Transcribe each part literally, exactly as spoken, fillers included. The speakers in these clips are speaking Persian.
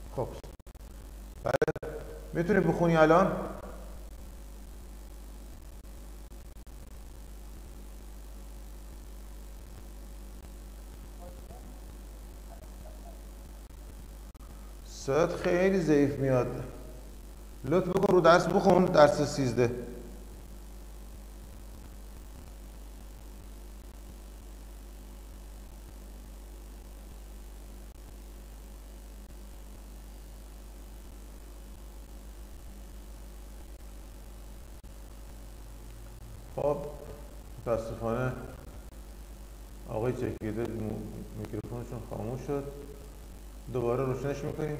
خب بله میتونی بخونی الان؟ صدات خیلی ضعیف میاد. لطف بکن رو درس بخون، درس سیزده. خب متاسفانه آقای چکیده میکروفونشون خاموش شد. دوباره روشنش میکنیم.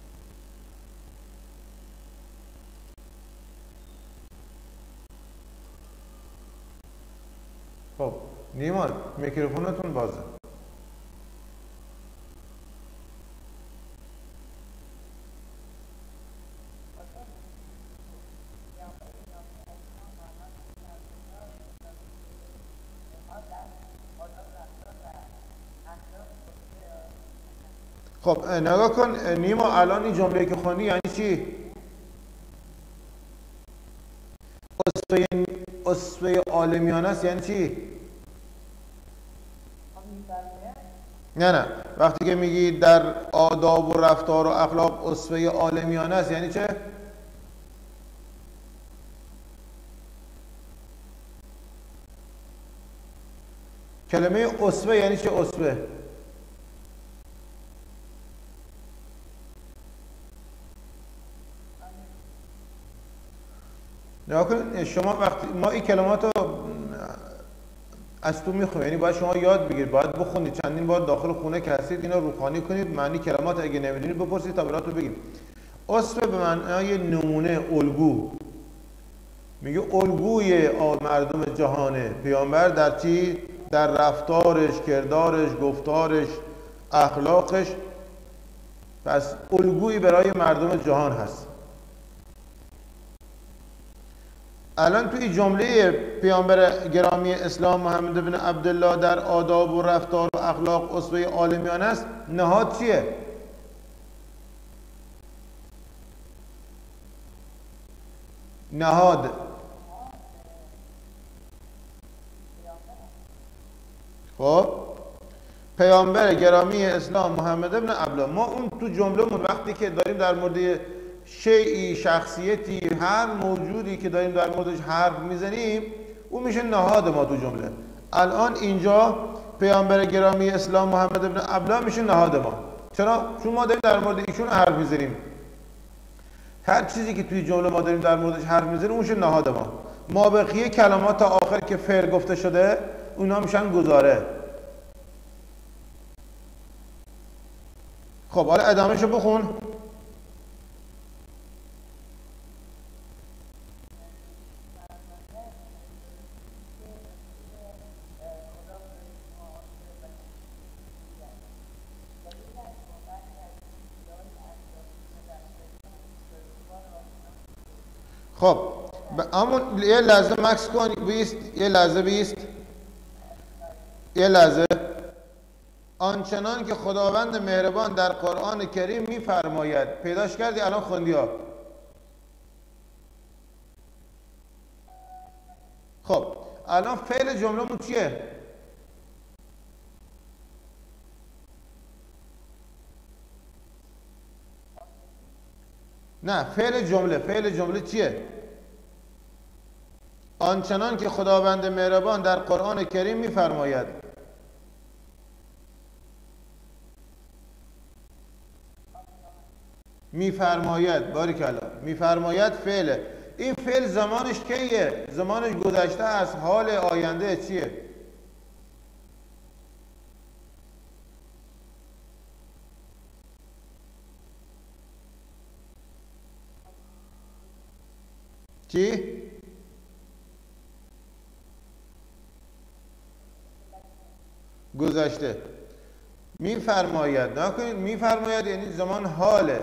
خب نیمان میکروفونتون بازه. خب نگاه کن نیما، الان این جمله که خوندی یعنی چی؟ اسوه اسوه عالمیانه است یعنی چی؟ نه نه وقتی که میگی در آداب و رفتار و اخلاق اسوه عالمیانه است یعنی چه؟ کلمه اسوه یعنی چه اسوه؟ نگاه کن شما وقتی ما این کلمات رو از تو میخونید، یعنی باید شما یاد بگیرید، باید بخونید، چندین بار داخل خونه که هستید اینا روخانی کنید، معنی کلمات اگه نمیدونید بپرسید تا براتون بگیم. اسوه به معنای نمونه، الگو. میگه الگوی مردم جهانه پیامبر در چی؟ در رفتارش، کردارش، گفتارش، اخلاقش. پس الگویی برای مردم جهان هست. الان توی جمله پیامبر گرامی اسلام محمد بن عبدالله در آداب و رفتار و اخلاق اسوه عالمیانه است، نهاد چیه؟ نهاد خب پیامبر گرامی اسلام محمد بن عبدالله. ما اون تو جملهمون وقتی که داریم در مورد شیئی، شخصیتی، هر موجودی که داریم در موردش حرف میزنیم اون میشه نهاد ما تو جمله. الان اینجا پیامبر گرامی اسلام محمد بن عبدالله میشه نهاد ما. چرا؟ چون ما داریم در مورد ایشون حرف میزنیم. هر چیزی که توی جمله ما داریم در موردش حرف میزنیم اون میشه نهاد ما. ما بقیه کلمات تا آخر که فعل گفته شده اونا میشن گزاره. خب حالا ادامهشو بخون. خب اما یه لحظه مکس کن، بیست، یه لحظه بیست، یه لحظه. آنچنان که خداوند مهربان در قرآن کریم میفرماید. پیداش کردی الان خوندی ها. خب الان فعل جمله‌مون چیه؟ نه فعل جمله، فعل جمله چیه؟ آنچنان که خداوند مهربان در قرآن کریم میفرماید. میفرماید، باریکلا. میفرماید فعله. این فعل زمانش کیه؟ زمانش گذشته است. حال آینده چیه؟ چی؟ گذشته. میفرماید، نکنید میفرماید یعنی زمان حاله.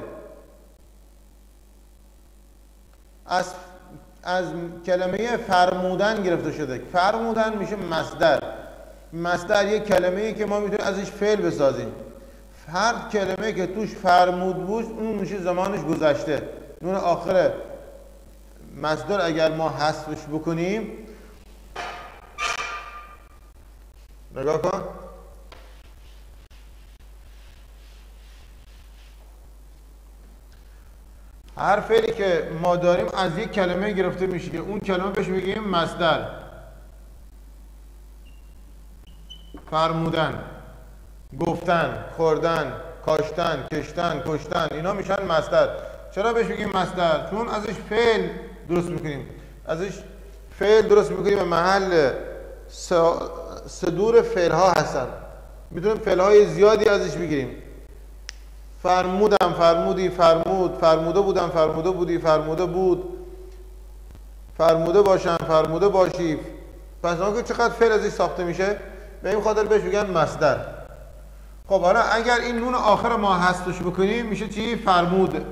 از از کلمه فرمودن گرفته شده. فرمودن میشه مصدر. مصدر یک کلمه‌ای که ما میتونیم ازش فعل بسازیم. هر کلمه که توش فرمود بود اون میشه زمانش گذشته. نون آخر مصدر اگر ما حذفش بکنیم، نگاه کن، هر فعلی که ما داریم از یک کلمه گرفته میشه که اون کلمه بهش میگیم مصدر. فرمودن، گفتن، خوردن، کاشتن، کشتن، کشتن، اینا میشن مصدر. چرا بهش میگیم مصدر؟ چون ازش فعل درست میکنیم، ازش فعل درست میکنیم و محل صدور فعل ها هستن. میتونیم فعل های زیادی ازش بگیریم. فرمودم، فرمودی، فرمود، فرموده بودم، فرموده بودی، فرموده بود، فرموده باشم، فرموده باشی. پس اون که چقدر فعل ازش ساخته میشه، به این خاطر بهش میگن مصدر. خب حالا اگر این نون آخر ما حذفش بکنیم میشه چی؟ فرمود.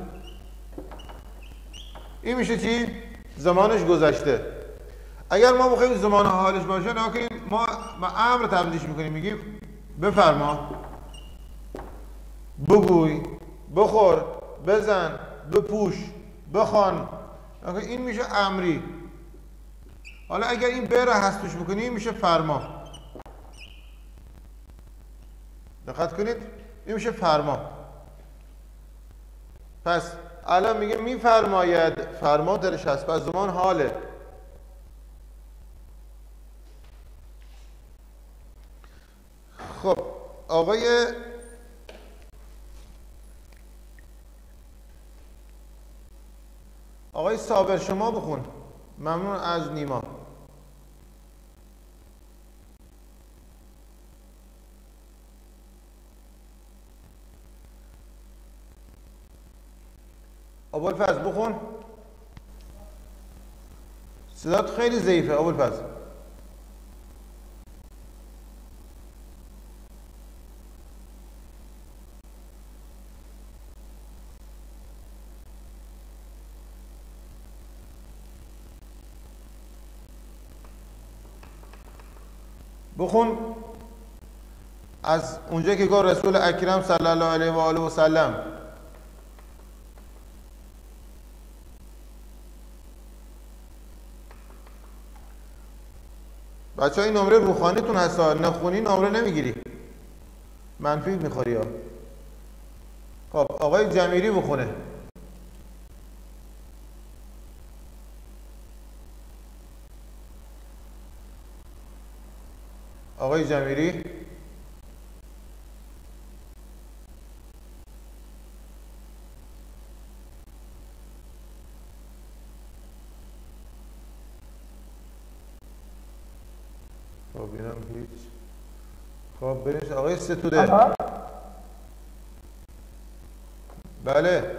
این میشه چی؟ زمانش گذشته. اگر ما بخوایم زمان حالش باشه، نه که ما با امر تبدیلش میکنیم، میگیم بفرما، بگوی، بخور، بزن، بپوش، بخوان. این میشه امری. حالا اگر این به را حذفش بکنیم میشه فرما. دقت کنید، این میشه فرما. پس الان میگه میفرماید، فرما درش هست، پس زمان حاله. خب آقای آقای صابر شما بخون. ممنون از نیما. ابوالفضل بخون. صدات خیلی ضعیفه ابوالفضل. بخون از اونجا که گفت رسول اکرم صلی الله علیه و آله و سلم بچه های نمره روخانیتون هستا، نخونی نمره نمیگیری، منفی میخوری ها. خب آقای جمیری بخونه. آقای جمیری خب اینم هیچ. خب بریم آقای ستوده. بله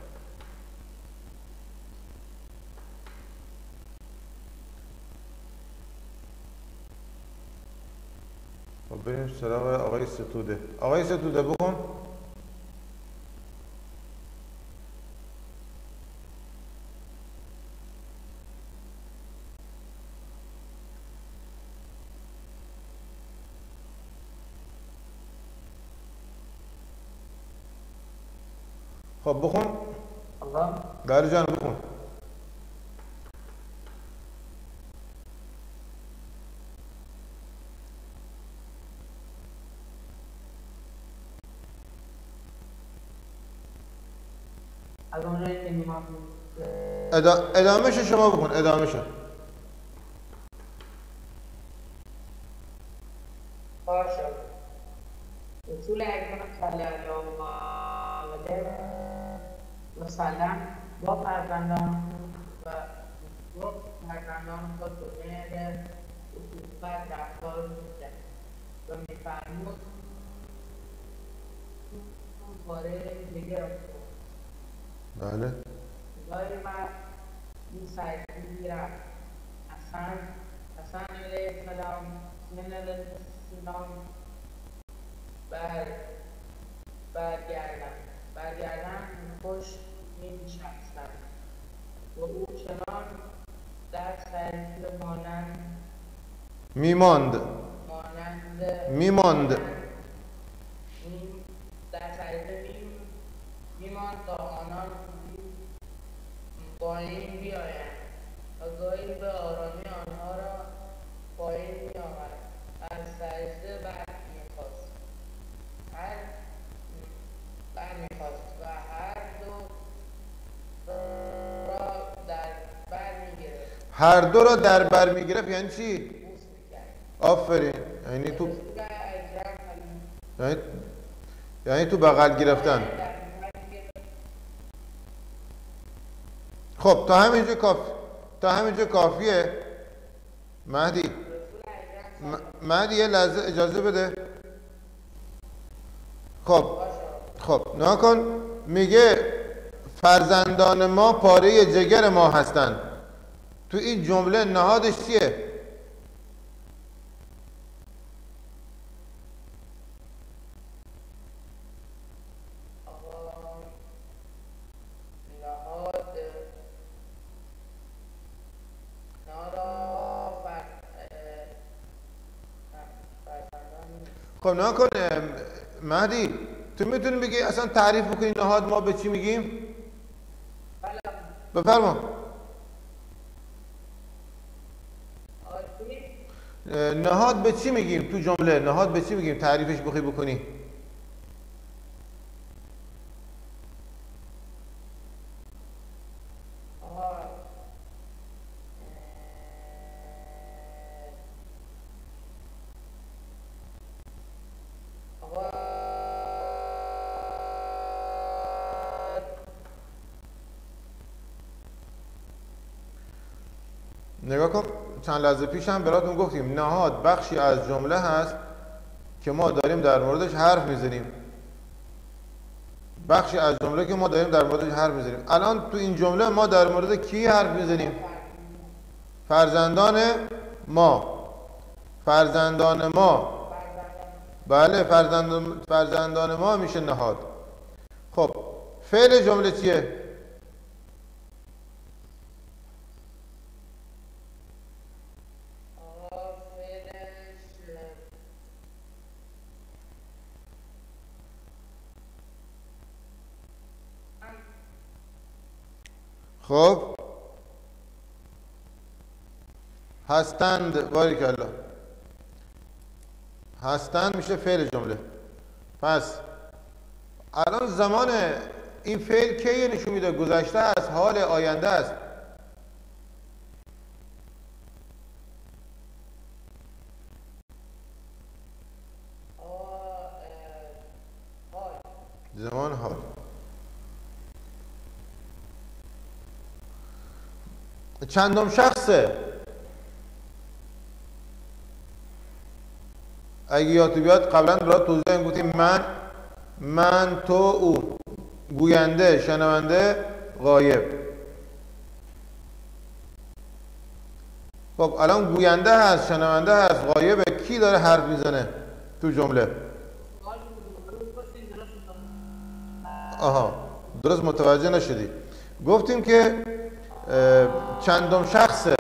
خب بریم سراغ آقای ستوده. آقای ستوده بکن. خب بخون. بله جان بخون. از اونجایی که نیما ادامهش شما بکن. ادامهش باشه. رسول اکرم صلی الله علیه و سلم با فرزندان و با فرزندان خود به خصوصیت رفتار می‌کرد و می‌فرمود باره دیگر. بله گاهی من این سعی می‌گیرم حسن حسن علیه السلام من علیه السلام بر برگردم برگردم خوش می‌نشستم و او چنان در سعی مانند میماند مانند میماند در تا آنان پایین بیایند و گاهی به آرامی آنها را پایین میآورد. از سجده بر میخواست هر بر میخواست و هر دو را در بر میگرفت. هر دو را در بر میگرفت یعنی چی؟ بوس میکرد. آفرین. یعنی تو رسول اکرم یعنی, یعنی تو بغل گرفتن. در بر میگرفت. خب تا همینجا کافی تا همینجا کافیه. مهدی رسول اکرم م- مهدی یه لحظه اجازه بده. خب خب نها کن. میگه فرزندان ما پاره جگر ما هستند. تو این جمله نهادش چیه؟ آقا نهاد نارا فر فرزندان خب نها کن مهدی، تو میتونی بگی اصلا تعریف بکنی نهاد ما به چی میگیم؟ بفرما. آتی نهاد به چی میگیم تو جمله؟ نهاد به چی میگیم؟ تعریفش بخوای بکنی. آقا آقا نگاه کن، چند لحظه پیش هم براتون گفتیم نهاد بخشی از جمله هست که ما داریم در موردش حرف میزنیم. بخشی از جمله که ما داریم در موردش حرف میزنیم. الان تو این جمله ما در مورد کی حرف میزنیم؟ فرزندان ما. فرزندان ما. بله، فرزندان فرزندان ما میشه نهاد. خب فعل جمله چیه؟ آقا فعلش خب هستند. باریکالله. هستند میشه فعل جمله. پس الان زمان این فعل کی نشون میده؟ گذشته است، حال، آینده است. آقا حال زمان حال. چندم شخصه؟ اگه یادت بیاد قبلا برات توضیح گفتیم من من تو او. گوینده، شنونده، غایب. خب الان گوینده هست، شنونده هست، غایبه. کی داره حرف میزنه تو جمله؟ آها درست متوجه نشدی. گفتیم که چندم شخصه،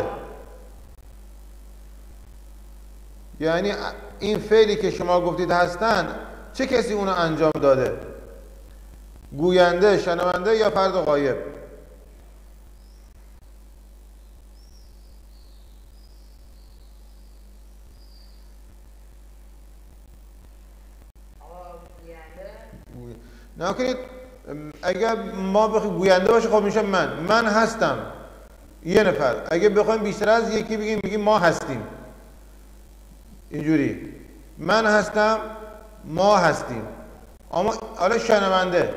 یعنی این فعلی که شما گفتید هستن چه کسی اونو انجام داده؟ گوینده، شنونده یا فرد غایب؟ آقا گوینده نه کنید اگر ما بخوایم گوینده باشه خب میشه من من هستم یه نفر. اگه بخوایم بیشتر از یکی بگیم میگیم ما هستیم. اینجوری من هستم، ما هستیم. اما حالا شنونده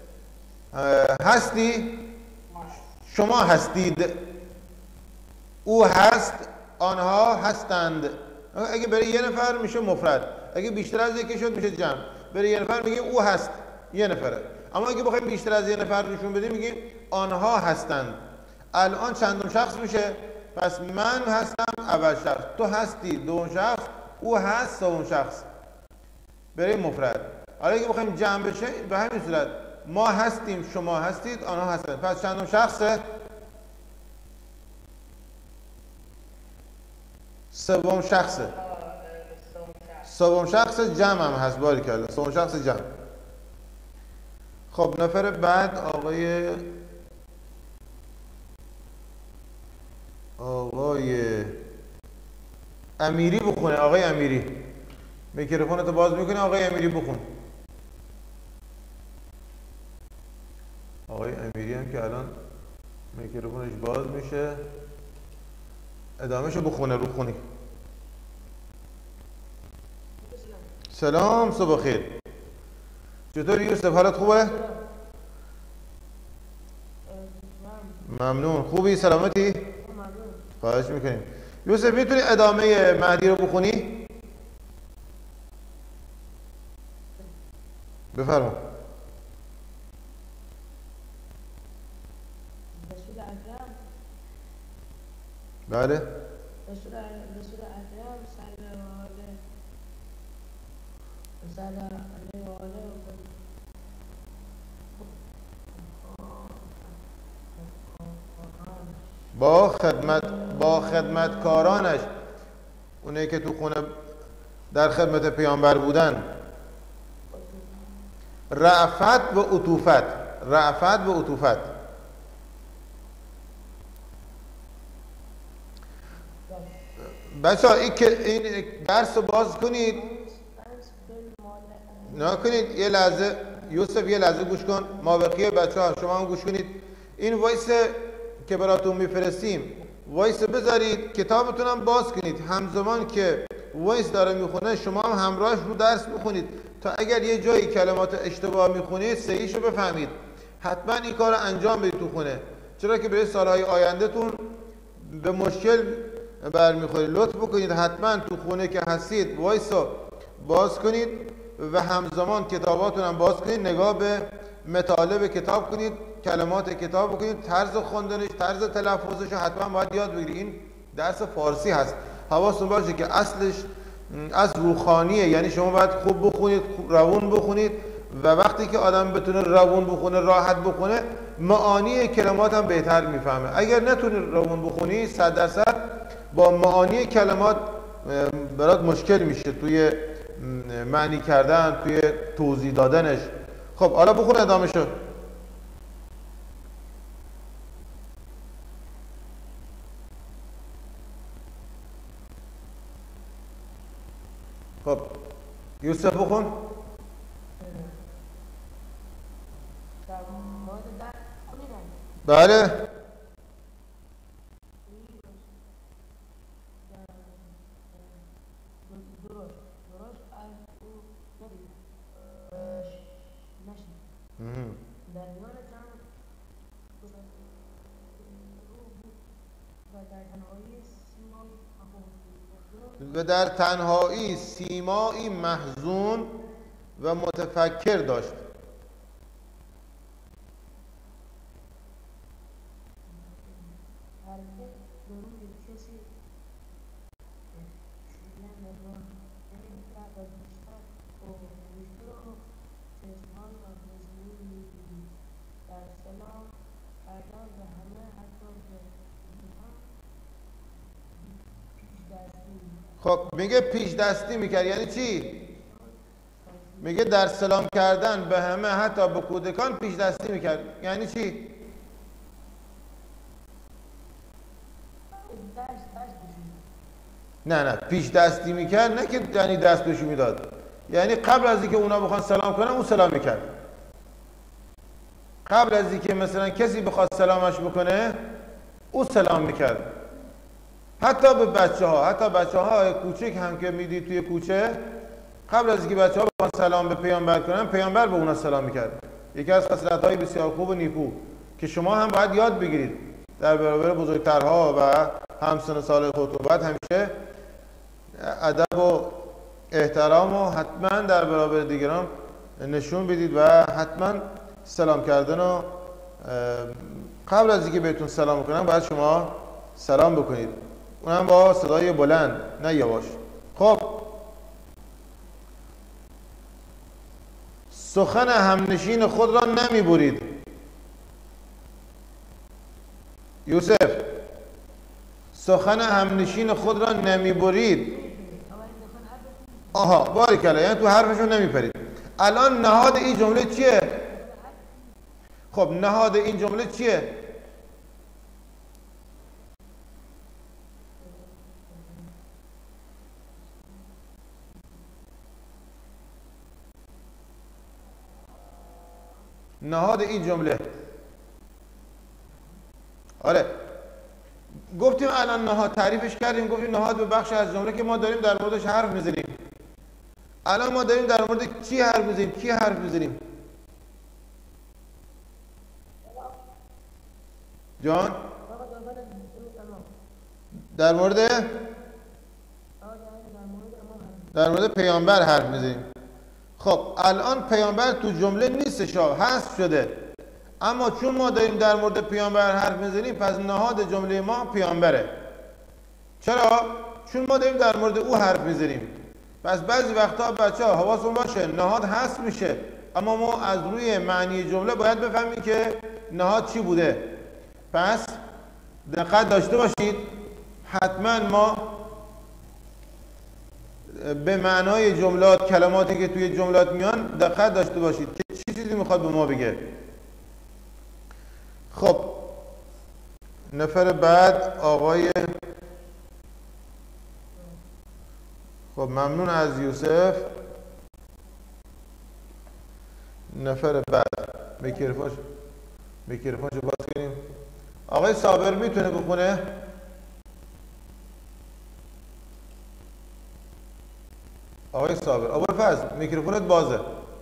هستی، شما هستید، او هست، آنها هستند. اگه برای یه نفر میشه مفرد، اگه بیشتر از یکی شد میشه جمع. برای یه نفر میگیم او هست، یه نفره. اما اگه بخوایم بیشتر از یه نفر نشون بدیم میگیم آنها هستند. الان چندم شخص میشه؟ پس من هستم اول شخص، تو هستی دوم شخص، او هست سوم شخص. برای مفرد. حالا اگه بخوایم جمع بشه به همین صورت ما هستیم، شما هستید، آنها هستند. پس چندم شخصه؟ سوم شخصه. سوم شخص جمع هم هست. باریکالله. سوم شخص جمع. خب نفر بعد آقای آقای امیری بخونه. آقای امیری میکروفونتو باز میکنی. آقای امیری بخون. آقای امیری هم که الان میکروفونش باز میشه ادامهشو بخونه. رو خونی. سلام، صبح خیر. چطوری یوسف، حالت خوبه؟ ممنون. خوبی؟ سلامتی؟ خواهش میکنیم. یوسف میتونی ادامه مهدی رو بخونی؟ بفرما. بله. رسول رسول اکرم صلی الله علیه و آله با خدمت با خدمتکارانش، اونایی که تو خونه در خدمت پیامبر بودن، رأفت و عطوفت. رأفت و عطوفت. بچه ها این که این درس رو باز کنید، نه کنید. یه لحظه یوسف، یه لحظه گوش کن. ما بقیه بچه ها شما هم گوش کنید. این وایس که براتون میفرستیم وایس بذارید، کتابتون هم باز کنید. همزمان که وایس داره میخونه شما هم همراهش رو درس بخونید تا اگر یه جایی کلمات اشتباه میخونید صحیحشو بفهمید. حتما این کار رو انجام بدید تو خونه، چرا که برای سالهای آیندهتون به مشکل برمیخورید. لطف بکنید حتما تو خونه که هستید وایس رو باز کنید و همزمان کتاباتون هم باز کنید، نگاه به مطالب کتاب کنید، کلمات کتاب بکنید، طرز خوندنش، طرز تلفظش رو حتما باید یاد بگیرید. این درس فارسی هست. حواستون باشه که اصلش از روحانیه، یعنی شما باید خوب بخونید، روون بخونید و وقتی که آدم بتونه روون بخونه، راحت بخونه، معانی کلمات هم بهتر میفهمه. اگر نتونی روون بخونی صد درصد با معانی کلمات برات مشکل میشه توی معنی کردن، توی توضیح دادنش. خب حالا بخون ادامه شد. خب یوسف بخون. بله. و در تنهایی سیمایی محزون و متفکر داشت. خب میگه پیش دستی میکرد، یعنی چی؟ میگه در سلام کردن به همه حتی به کودکان پیش دستی میکرد، یعنی چی؟ نه نه پیش دستی میکرد نه که یعنی دست بهشون میداد، یعنی قبل از اینکه اونا بخوان سلام کنن اون سلام میکرد. قبل از اینکه مثلا کسی بخواد سلامش بکنه او سلام میکرد. حتی به بچه ها، حتی بچه ها کوچک هم که میدید توی کوچه، قبل از اینکه بچه ها بخوان سلام به پیامبر کنن، پیامبر به اونا سلام میکرد. یکی از خصلت های بسیار خوب و نیکو که شما هم باید یاد بگیرید در برابر بزرگترها و همسن سال خودتون. باید همیشه ادب و احترام و حتما در برابر دیگران نشون بدید و حتما سلام کردن و قبل از اینکه بهتون سلام کنن باید شما سلام بکنید، اونم با صدای بلند نه یواش. خب سخن همنشین خود را نمی برید. یوسف سخن همنشین خود را نمی برید. آها باریکلا، یعنی تو حرفشون نمی پرید. الان نهاد این جمله چیه؟ خب نهاد این جمله چیه؟ نهاد این جمله آره گفتیم الان نهاد تعریفش کردیم، گفتیم نهاد به بخش از جمله که ما داریم در موردش حرف میزنیم. الان ما داریم در مورد چی حرف میزنیم؟ کی حرف میزنیم؟ جان؟ در مورد در مورد پیامبر حرف میزنیم. خب الان پیامبر تو جمله نیستش، حذف شده، اما چون ما داریم در مورد پیامبر حرف میزنیم پس نهاد جمله ما پیامبره. چرا؟ چون ما داریم در مورد او حرف میزنیم. پس بعضی وقتا بچه ها حواستون باشه نهاد حذف میشه، اما ما از روی معنی جمله باید بفهمیم که نهاد چی بوده. پس دقت داشته باشید، حتما ما به معنای جملات، کلماتی که توی جملات میان دقت داشته باشید که چی چیزی میخواد به ما بگه. خب نفر بعد آقای خب ممنون از یوسف. نفر بعد میکروفونش میکروفونشو باز کنیم. آقای صابر میتونه بخونه؟ آقای صابر، ابوالفضل میکروفونت بازه.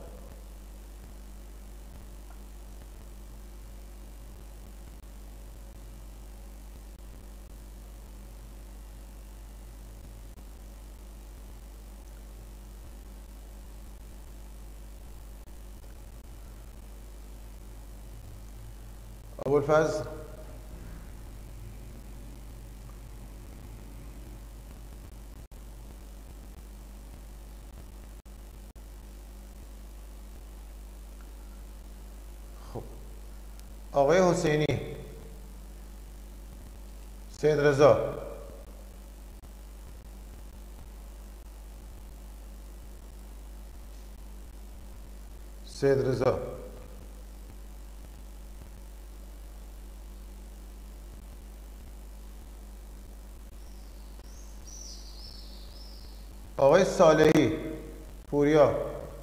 ابوالفضل خب آقای حسینی، سید رضا، سید رضا، آقای صالحی، پوریا،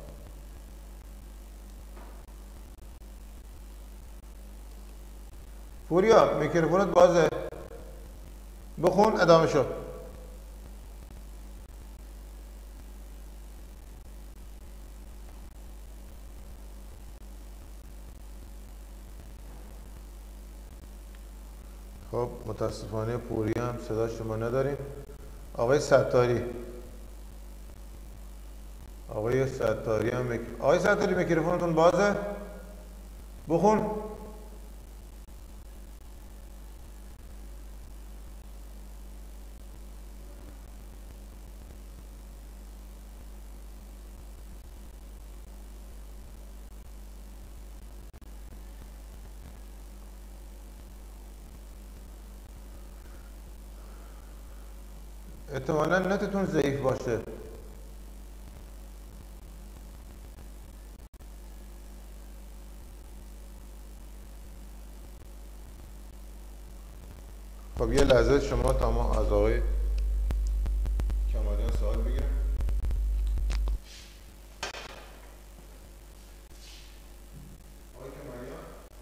پوریا میکروفونت بازه، بخون ادامه شو. خب متاسفانه پوریا هم صدا شما نداریم. آقای ستاری، آقای ستاری هم مک... آقای ستاری میکروفونتون بازه، بخون. احتمالا نتتون ضعیف باشه. خب یه لحظه شما تا ما از آقای کمالیان سوال بگیرم. آقای کمالیان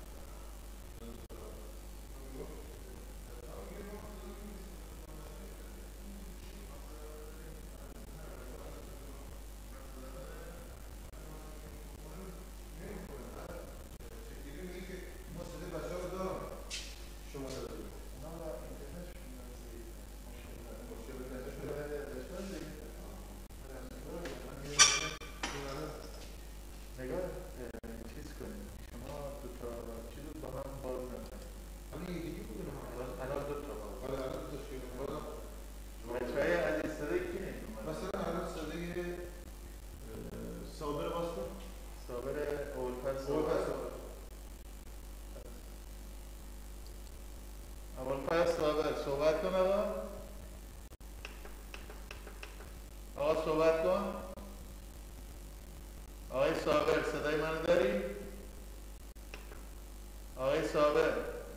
صحبت کن. آقا آقا صحبت کن. آقای صابر صدای منو داری؟ آقای صابر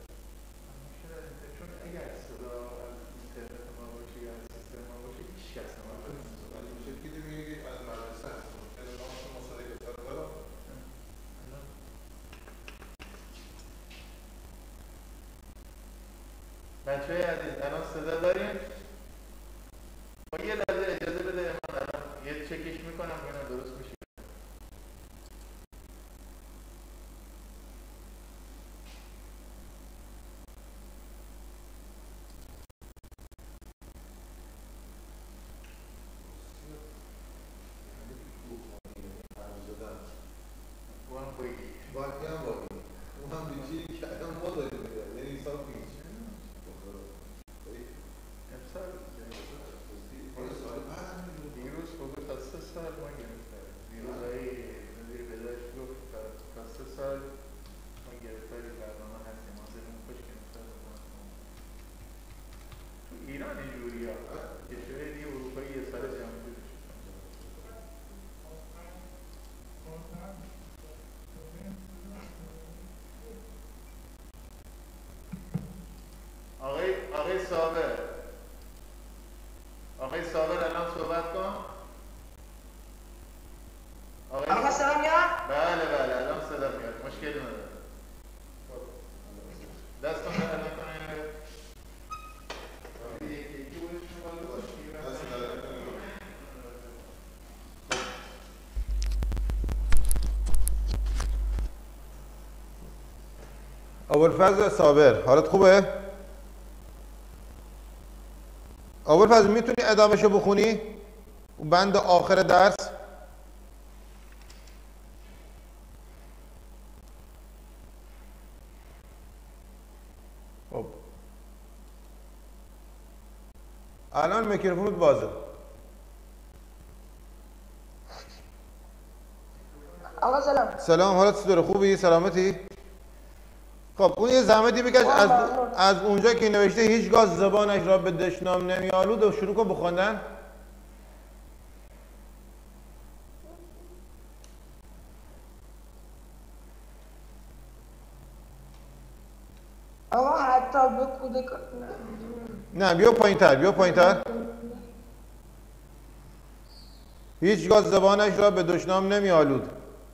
چون اگر صدا از اینترنت ما باشه یا از سیستم ما باشه هیچ کس نمی‌فهمه. ولی میشه که دیگه از مدرسه هست. یعنی ما مصاحبه کردیم. بچه‌های عزیز الان صدا داریم؟ ما یه لحظه اجازه بده من الان یه چکش میکنم ببینم درست میشه. آقای آقای صابر آقای صابر الان صحبت کن. آقای آقا صدا میاد؟ بله بله الان صدا میاد، مشکلی نداره. دستتون رو الان کنید. ابوالفضل صابر حالت خوبه؟ ابوالفضل میتونی ادامهشو بخونی؟ بند آخر درس؟ خب الان میکروفونت بازه. آقا سلام. سلام، حالت چطوره؟ خوبی؟ سلامتی؟ خب اون یه زحمتی بکش از از اونجا که نوشته هیچگاه زبانش را به دشنام نمی‌آلود و شروع کن بخوندن. آقا حتی به کودک نه بیا پایین‌تر، بیا پایین‌تر. هیچگاه زبانش را به دشنام نمی‌آلود.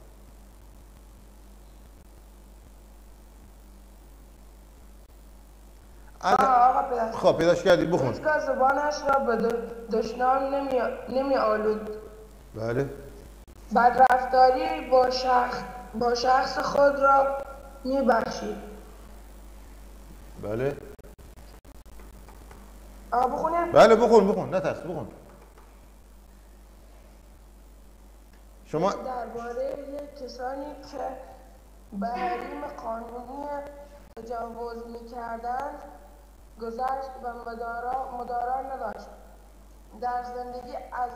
آقا پیداش خب پیداش کردی، بخون. هیچگاه زبانش را به دشنام نمی نمی آلود. بله. بدرفتاری با شخص با شخص خود را می بخشید. بله. آقا بخونیم؟ بله بخون بخون، نترس بخون. شما درباره کسانی که به حریم قانونی تجاوز می‌کردند گذشت و مدارا مدارا نداشت. در زندگی از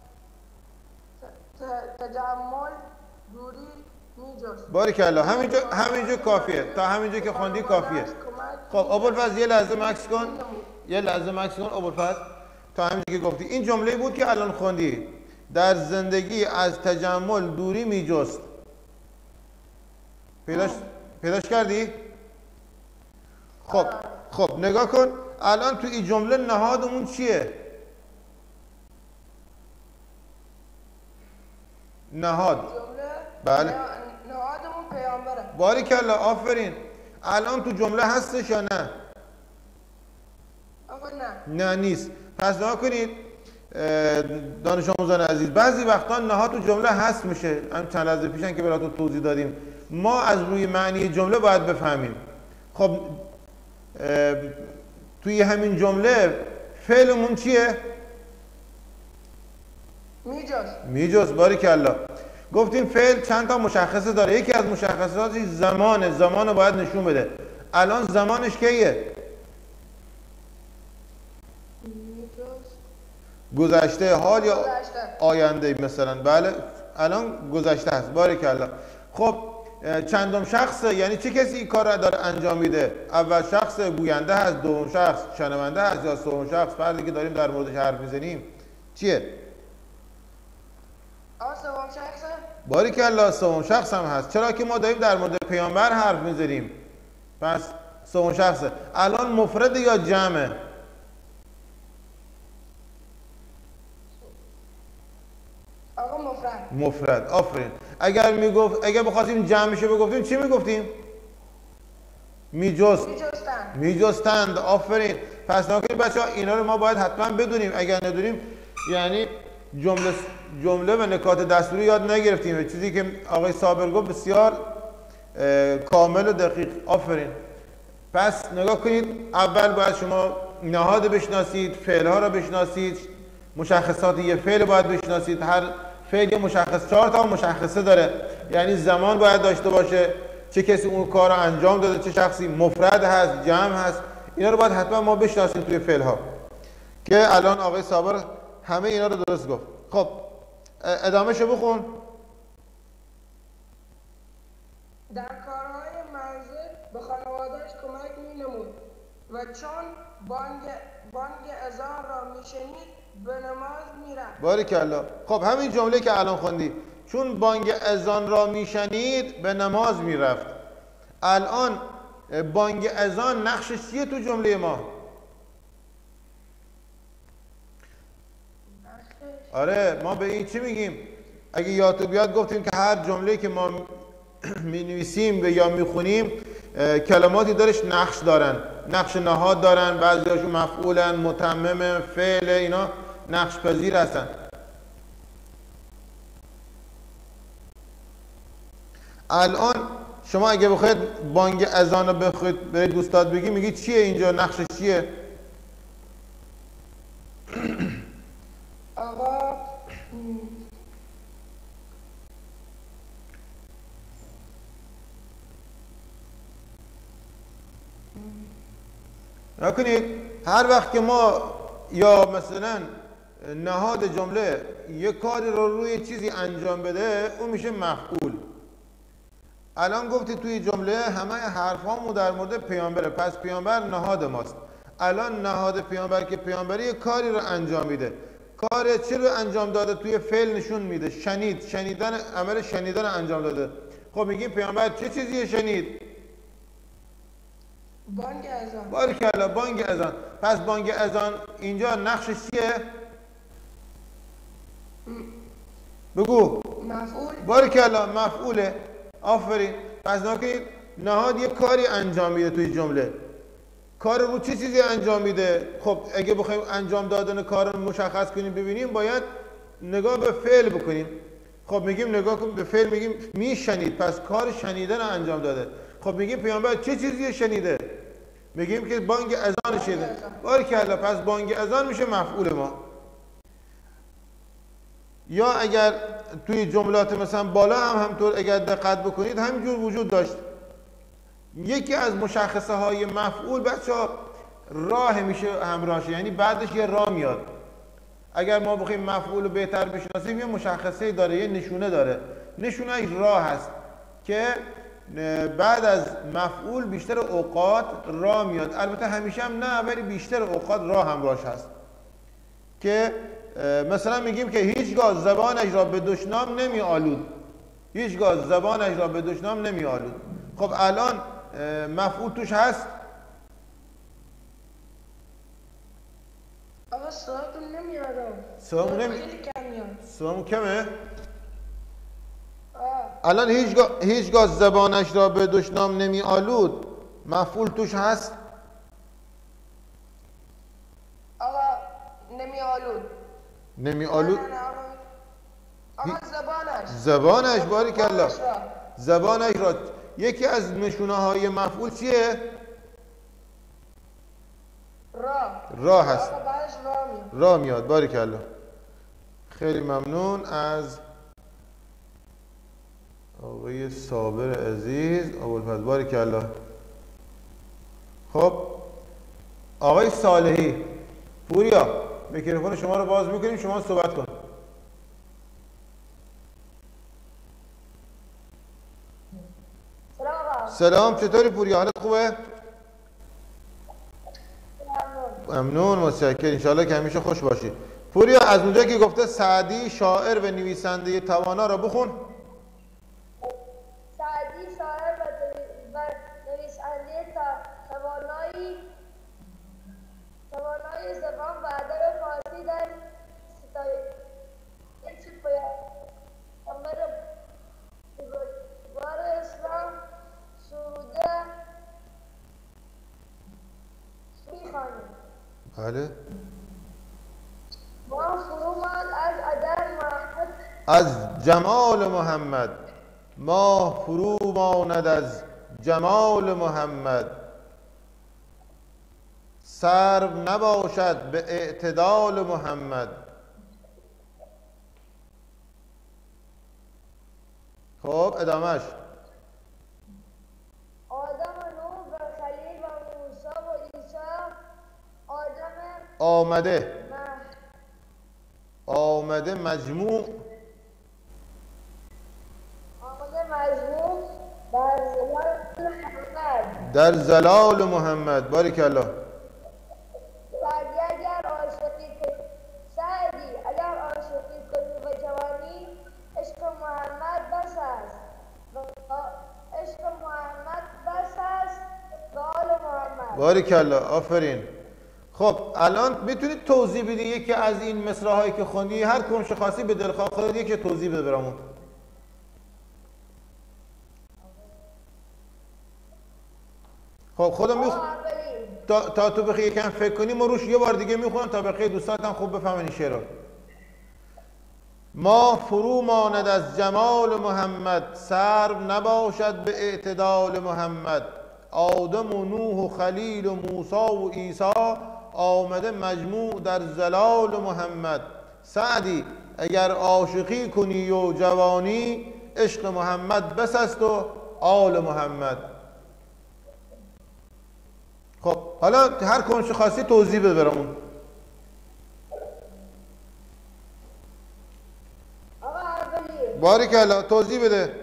تجمل دوری می‌جست. باریکلا، همینجا همینجا کافیه، تا همینجا که خوندی کافیه. خب ابوالفضل یه لحظه مکس کن، یه لحظه مکس کن ابوالفضل، تا همینجا که گفتی این جمله بود که الان خوندی، در زندگی از تجمل دوری می‌جست. پیداش پیداش کردی؟ خب خب نگاه کن الان تو این جمله نهادمون چیه؟ نهاد. جمله بله. نهادمون پیامبره. باریکلا، آفرین. الان تو جمله هستش یا نه؟ آقا نه. نه نیست. پس نگاه کنید دانش آموزان عزیز، بعضی وقتا نهاد تو جمله هست میشه. هم چند لحظه پیشن که براتون توضیح دادیم. ما از روی معنی جمله باید بفهمیم. خب توی همین جمله فعلمون چیه؟ میجاز. میجاز. باریکلا. گفتیم فعل چند تا مشخصه داره. یکی از مشخصاتش زمانه. زمان رو باید نشون بده. الان زمانش کیه؟ گذشته حال یا آینده مثلا. بله الان گذشته هست. باریکلا. خب چندم شخص یعنی چه کسی این کار را داره انجام میده؟ اول شخص گوینده هست، دوم شخص شنونده هست، یا سوم شخص فردی که داریم در موردش حرف میزنیم چیه؟ آ سوم شخص. باریکلا، سوم شخص هم هست. چرا که ما داریم در مورد پیامبر حرف میزنیم. پس سوم شخصه. الان مفرد یا جمعه؟ آقا مفرد. مفرد. آفرین. اگر میگفت اگر بخواستیم جمعش رو بگفتیم چی میگفتیم؟ میجست. میجستند. میجستند. آفرین. پس نکنید بچه‌ها اینا رو ما باید حتما بدونیم. اگر ندونیم یعنی جمله جمله و نکات دستوری یاد نگرفتیم. چیزی که آقای صابر گفت بسیار کامل و دقیق. آفرین. پس نگاه کنید، اول باید شما نهاد بشناسید، فعل‌ها را بشناسید، مشخصات یه فعل باید بشناسید. هر فعل یه مشخص چهار تا مشخصه داره، یعنی زمان باید داشته باشه، چه کسی اون کار رو انجام داده، چه شخصی، مفرد هست، جمع هست. اینا رو باید حتما ما بشناسیم توی فعل‌ها که الان آقای صابر همه اینا رو درست گفت. خب ادامه شو بخون. در کارهای منزل به خانواده‌اش کمک می‌نمود و چون بانگ بانگ اذان را میشنید به نماز میرفت. باریکلا. خب همین جمله که الان خوندی، چون بانگ اذان را میشنید به نماز میرفت. الان بانگ اذان نقشش چیه تو جمله ما؟ آره ما به این چی میگیم؟ اگه یادتون بیاد گفتیم که هر جمله که ما می نویسیم یا میخونیم کلماتی دارش نقش دارن، نقش نهاد دارن، بعضیاشون مفعولن، متمم، فعل، اینا نقش پذیر هستن. الان شما اگه بخواید بانگ اذان رو بخواید برای دوستات بگی، میگی چیه اینجا، نقشش چیه؟ آقا نکنید هر وقت که ما یا مثلا نهاد جمله یک کاری رو روی چیزی انجام بده، اون میشه مفعول. الان گفتی توی جمله همه حرفامو در مورد پیامبره، پس پیامبر نهاد ماست. الان نهاد پیامبر که پیامبری یک کاری رو انجام میده، کار چی رو انجام داده؟ توی فعل نشون میده. شنید، شنیدن، عمل شنیدن انجام داده. خب میگیم پیامبر چه چیزی شنید؟ بانگ اذان. باریکلا، بانگ اذان. پس بانگ اذان اینجا نقشش چیه؟ بگو. مفعول. باریکلا، مفعوله. آفرین. پس نکنید نهاد یک کاری انجام میده توی جمله. کار رو چه چیزی انجام میده؟ خب اگه بخوایم انجام دادن کار رو مشخص کنیم ببینیم، باید نگاه به فعل بکنیم. خب میگیم نگاه کن به فعل، میگیم میشنید، پس کار شنیدن انجام داده. خب میگیم پیامبر چه چیزی شنیده؟ میگیم که بانگ اذان شنیده. باریکلا، پس بانگ اذان میشه مفعول ما. یا اگر توی جملات مثلا بالا هم همطور اگر دقت بکنید همینجور وجود داشت. یکی از مشخصه های مفعول بچه‌ها راه میشه همراهش، یعنی بعدش یه راه میاد. اگر ما بخوایم مفعول رو بهتر بشناسیم، یه مشخصه داره، یه نشونه داره. نشونه راه هست که بعد از مفعول بیشتر اوقات راه میاد. البته همیشه هم نه، ولی بیشتر اوقات راه همراهش هست. که مثلا میگیم که هیچگاه زبانش را به دشنام نمی آلود. هیچگاه زبانش را به دشنام نمی آلود. خب الان مفعول توش هست؟ آقا صداتون نمیادم. صدامون نمی... خیلی کم میاد. صدامون کمه؟ آه. الان هیچگاه هیچگاه زبانش را به دشنام نمی آلود، مفعول توش هست؟ آقا نمی آلود. نمی آلود؟ نه نه نه آقا. آقا زبانش. زبانش. باریکلا. زبانش را. زبانش را. یکی از نشونه های مفعول چیه؟ راه. راه هست. آقا بعدش راه میاد. راه میاد. باریکلا. خیلی ممنون از آقای صابر عزیز. ابوالفضل، باریکلا. خب آقای صالحی، پوریا میکروفون شما رو باز میکنیم، شما صحبت کن. سلام آقا. سلام، چطوری پوریا؟ حالت خوبه؟ ممنون، متشکرم. انشالله که همیشه خوش باشی. پوریا از اونجا که گفته سعدی شاعر و نویسنده توانا را بخون. سعدی شاعر و نویسنده توانایی توانایی زبان و ادب فارسی در ستایش پیامبر بزرگوار اسلام سروده می‌خوانیم. بله. ما فرومان از ادب محمد از جمال محمد، ما فرو ماند از جمال محمد، سرو نباشد به اعتدال محمد. خب ادامهش. آدم و نوح و خلیل و موسی و عیسی آدم آمده مح آمده مجموع آمده مجموع در زمان محمد. در زلال محمد. باریکالله. سعدی اگر عاشقی کنی سعدی اگر عاشقی کنی و جوانی عشق محمد بس است و عشق محمد بس است و آل محمد. باریکالله. آفرین. خب الان میتونید توضیح بدی یکی از این مصرع‌هایی که خوندی، هر کدومش خاصی به دلخواه خودت یکی توضیح بده برامون. خب خودم میخ... تا, تا تو بخوای یکم فکر کنی ما روش یه بار دیگه میخونم تا بقیه دوستات هم خوب بفهمن این شعر رو. ما فرو ماند از جمال محمد، سرو نباشد به اعتدال محمد، آدم و نوح و خلیل و موسی و عیسی آمده مجموع در زلال محمد. سعدی اگر عاشقی کنی و جوانی عشق محمد بس است و آل محمد. خب حالا هر کدومش خاصی توضیح بده برامون. آقا اولی باریکالله. توضیح بده.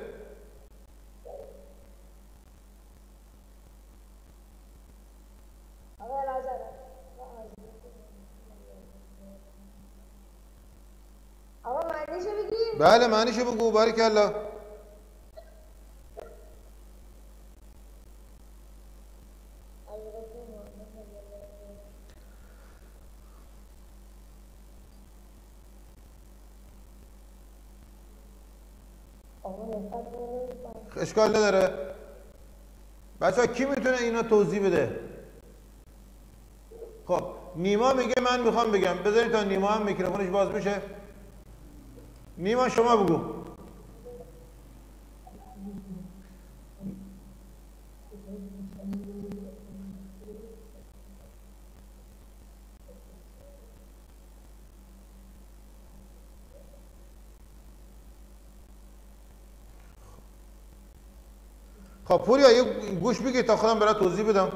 آقا نظر آقا معنیشو بگیم. بله معنیشو بگو. باریکالله. اشکال نداره. بچه ها کی میتونه اینو توضیح بده؟ خب نیما میگه من میخوام بگم. بذارید تا نیما هم میکروفونش باز بشه. نیما شما بگو. خب پوریا یه گوش بگیر تا خودم برای توضیح بدم.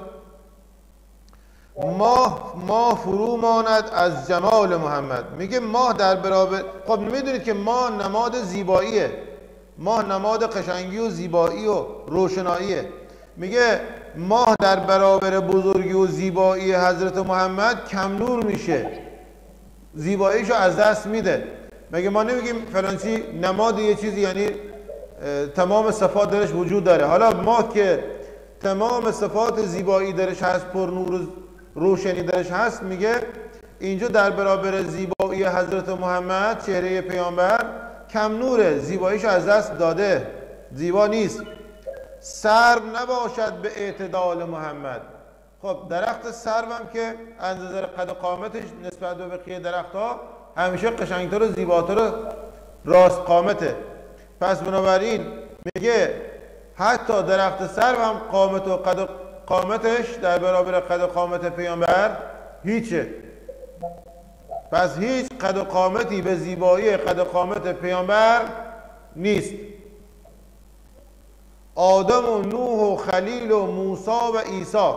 ماه ماه فرو ماند از جمال محمد. میگه ماه در برابر، خب میدونید که ماه نماد زیباییه، ماه نماد قشنگی و زیبایی و روشناییه. میگه ماه در برابر بزرگی و زیبایی حضرت محمد کم نور میشه، زیباییشو از دست میده. مگه ما نمیگیم فلانچی نماد یه چیزی یعنی تمام صفات درش وجود داره. حالا ماه که تمام صفات زیبایی درش هست، پر نور و روشنی درش هست، میگه اینجا در برابر زیبایی حضرت محمد چهره پیامبر کم نوره، زیباییشو از دست داده، زیبا نیست. سرو نباشد به اعتدال محمد. خب درخت سرو هم که از نظر قد و قامتش نسبت به بقیه درختها همیشه قشنگتر و زیباتر و راست قامته. پس بنابراین میگه حتی درخت سرو هم قامت و قد و قامتش در برابر قد و قامت پیامبر هیچه. پس هیچ قد و قامتی به زیبایی قد و قامت پیامبر نیست. آدم و نوح و خلیل و موسی و عیسی،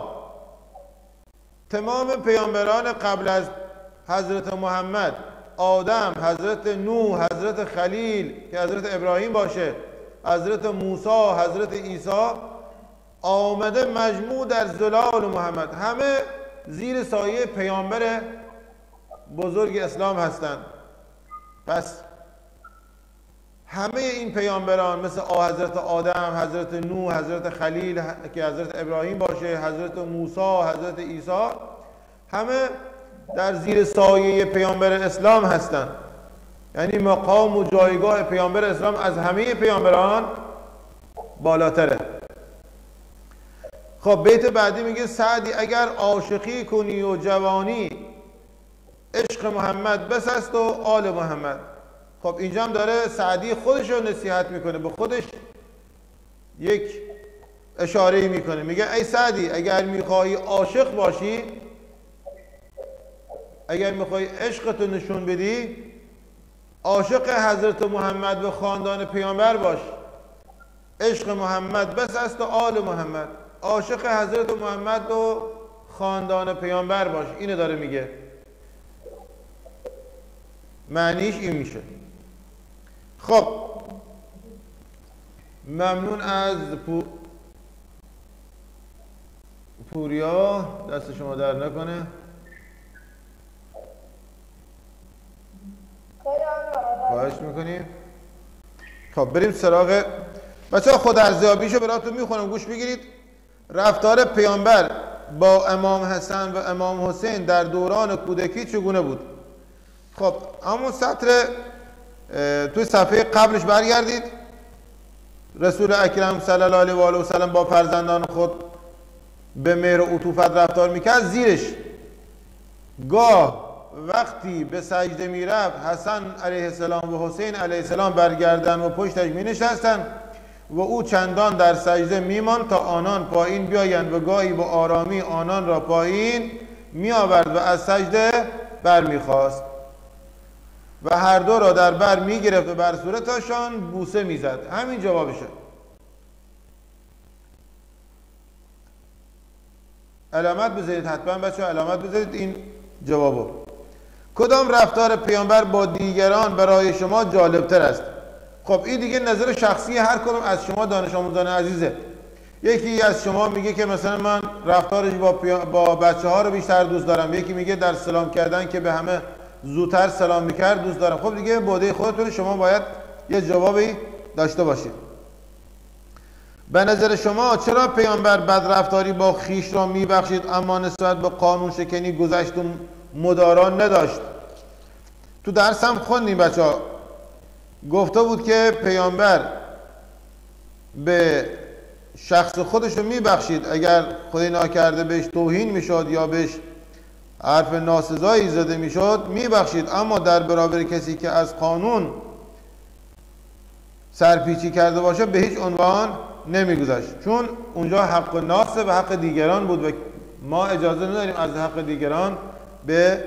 تمام پیامبران قبل از حضرت محمد، آدم، حضرت نوح، حضرت خلیل که حضرت ابراهیم باشه، حضرت موسی، حضرت عیسی، آمده مجموع در زلال محمد، همه زیر سایه پیامبر بزرگ اسلام هستند. پس همه این پیامبران مثل حضرت آدم، حضرت نوح، حضرت خلیل که حضرت ابراهیم باشه، حضرت موسی، حضرت عیسی، همه در زیر سایه پیامبر اسلام هستند. یعنی مقام و جایگاه پیامبر اسلام از همه پیامبران بالاتره. خب بیت بعدی میگه سعدی اگر عاشقی کنی و جوانی، عشق محمد بس است و آل محمد. خب اینجا هم داره سعدی خودش رو نصیحت میکنه، به خودش یک اشاره میکنه، میگه ای سعدی اگر میخوای عاشق باشی، اگر میخوای عشقتو نشون بدی، عاشق حضرت محمد و خاندان پیامبر باش. عشق محمد بس است و آل محمد، عاشق حضرت محمد و خاندان پیامبر باش. اینو داره میگه، معنیش این میشه. خب ممنون از پو... پوریا، دست شما در نکنه. خواهش میکنیم. خب بریم سراغ بچه ها. خود ارزیابیشو براتون میخونم، گوش بگیرید. رفتار پیامبر با امام حسن و امام حسین در دوران کودکی چگونه بود؟ خب همون سطر توی صفحه قبلش برگردید. رسول اکرم صلی الله علیه و آله و سلم با فرزندان خود به مهر و عطوفت رفتار میکرد. زیرش گاه وقتی به سجده میرفت حسن علیه السلام و حسین علیه السلام برگردن و پشتش می نشستن و او چندان در سجده میمان تا آنان پایین بیایند و گاهی با آرامی آنان را پایین می آورد و از سجده بر می خواست و هر دو را در بر می گرفت و بر صورتشان بوسه می زد. همین جوابشه. علامت بذارید حتما بچه ها، علامت بذارید این جوابو. کدام رفتار پیامبر با دیگران برای شما جالبتر است؟ خب این دیگه نظر شخصی هر کدوم از شما دانش آموزان عزیزه. یکی از شما میگه که مثلا من رفتارش با, با بچه ها رو بیشتر دوست دارم، یکی میگه در سلام کردن که به همه زودتر سلام میکرد دوست دارم. خب دیگه بوده خودتون، شما باید یه جوابی داشته باشید. به نظر شما چرا پیامبر بد رفتاری با خیش را میبخشید اما نسبت به قانون شکنی گذشت و مداران نداشت؟ تو درس هم خوندیم بچه ها، گفته بود که پیامبر به شخص خودش رو میبخشید اگر خدای ناکرده بهش توهین میشد یا بهش حرف ناسزایی زده میشد میبخشید، اما در برابر کسی که از قانون سرپیچی کرده باشه به هیچ عنوان نمیگذاشت، چون اونجا حق ناس و حق دیگران بود و ما اجازه نداریم از حق دیگران به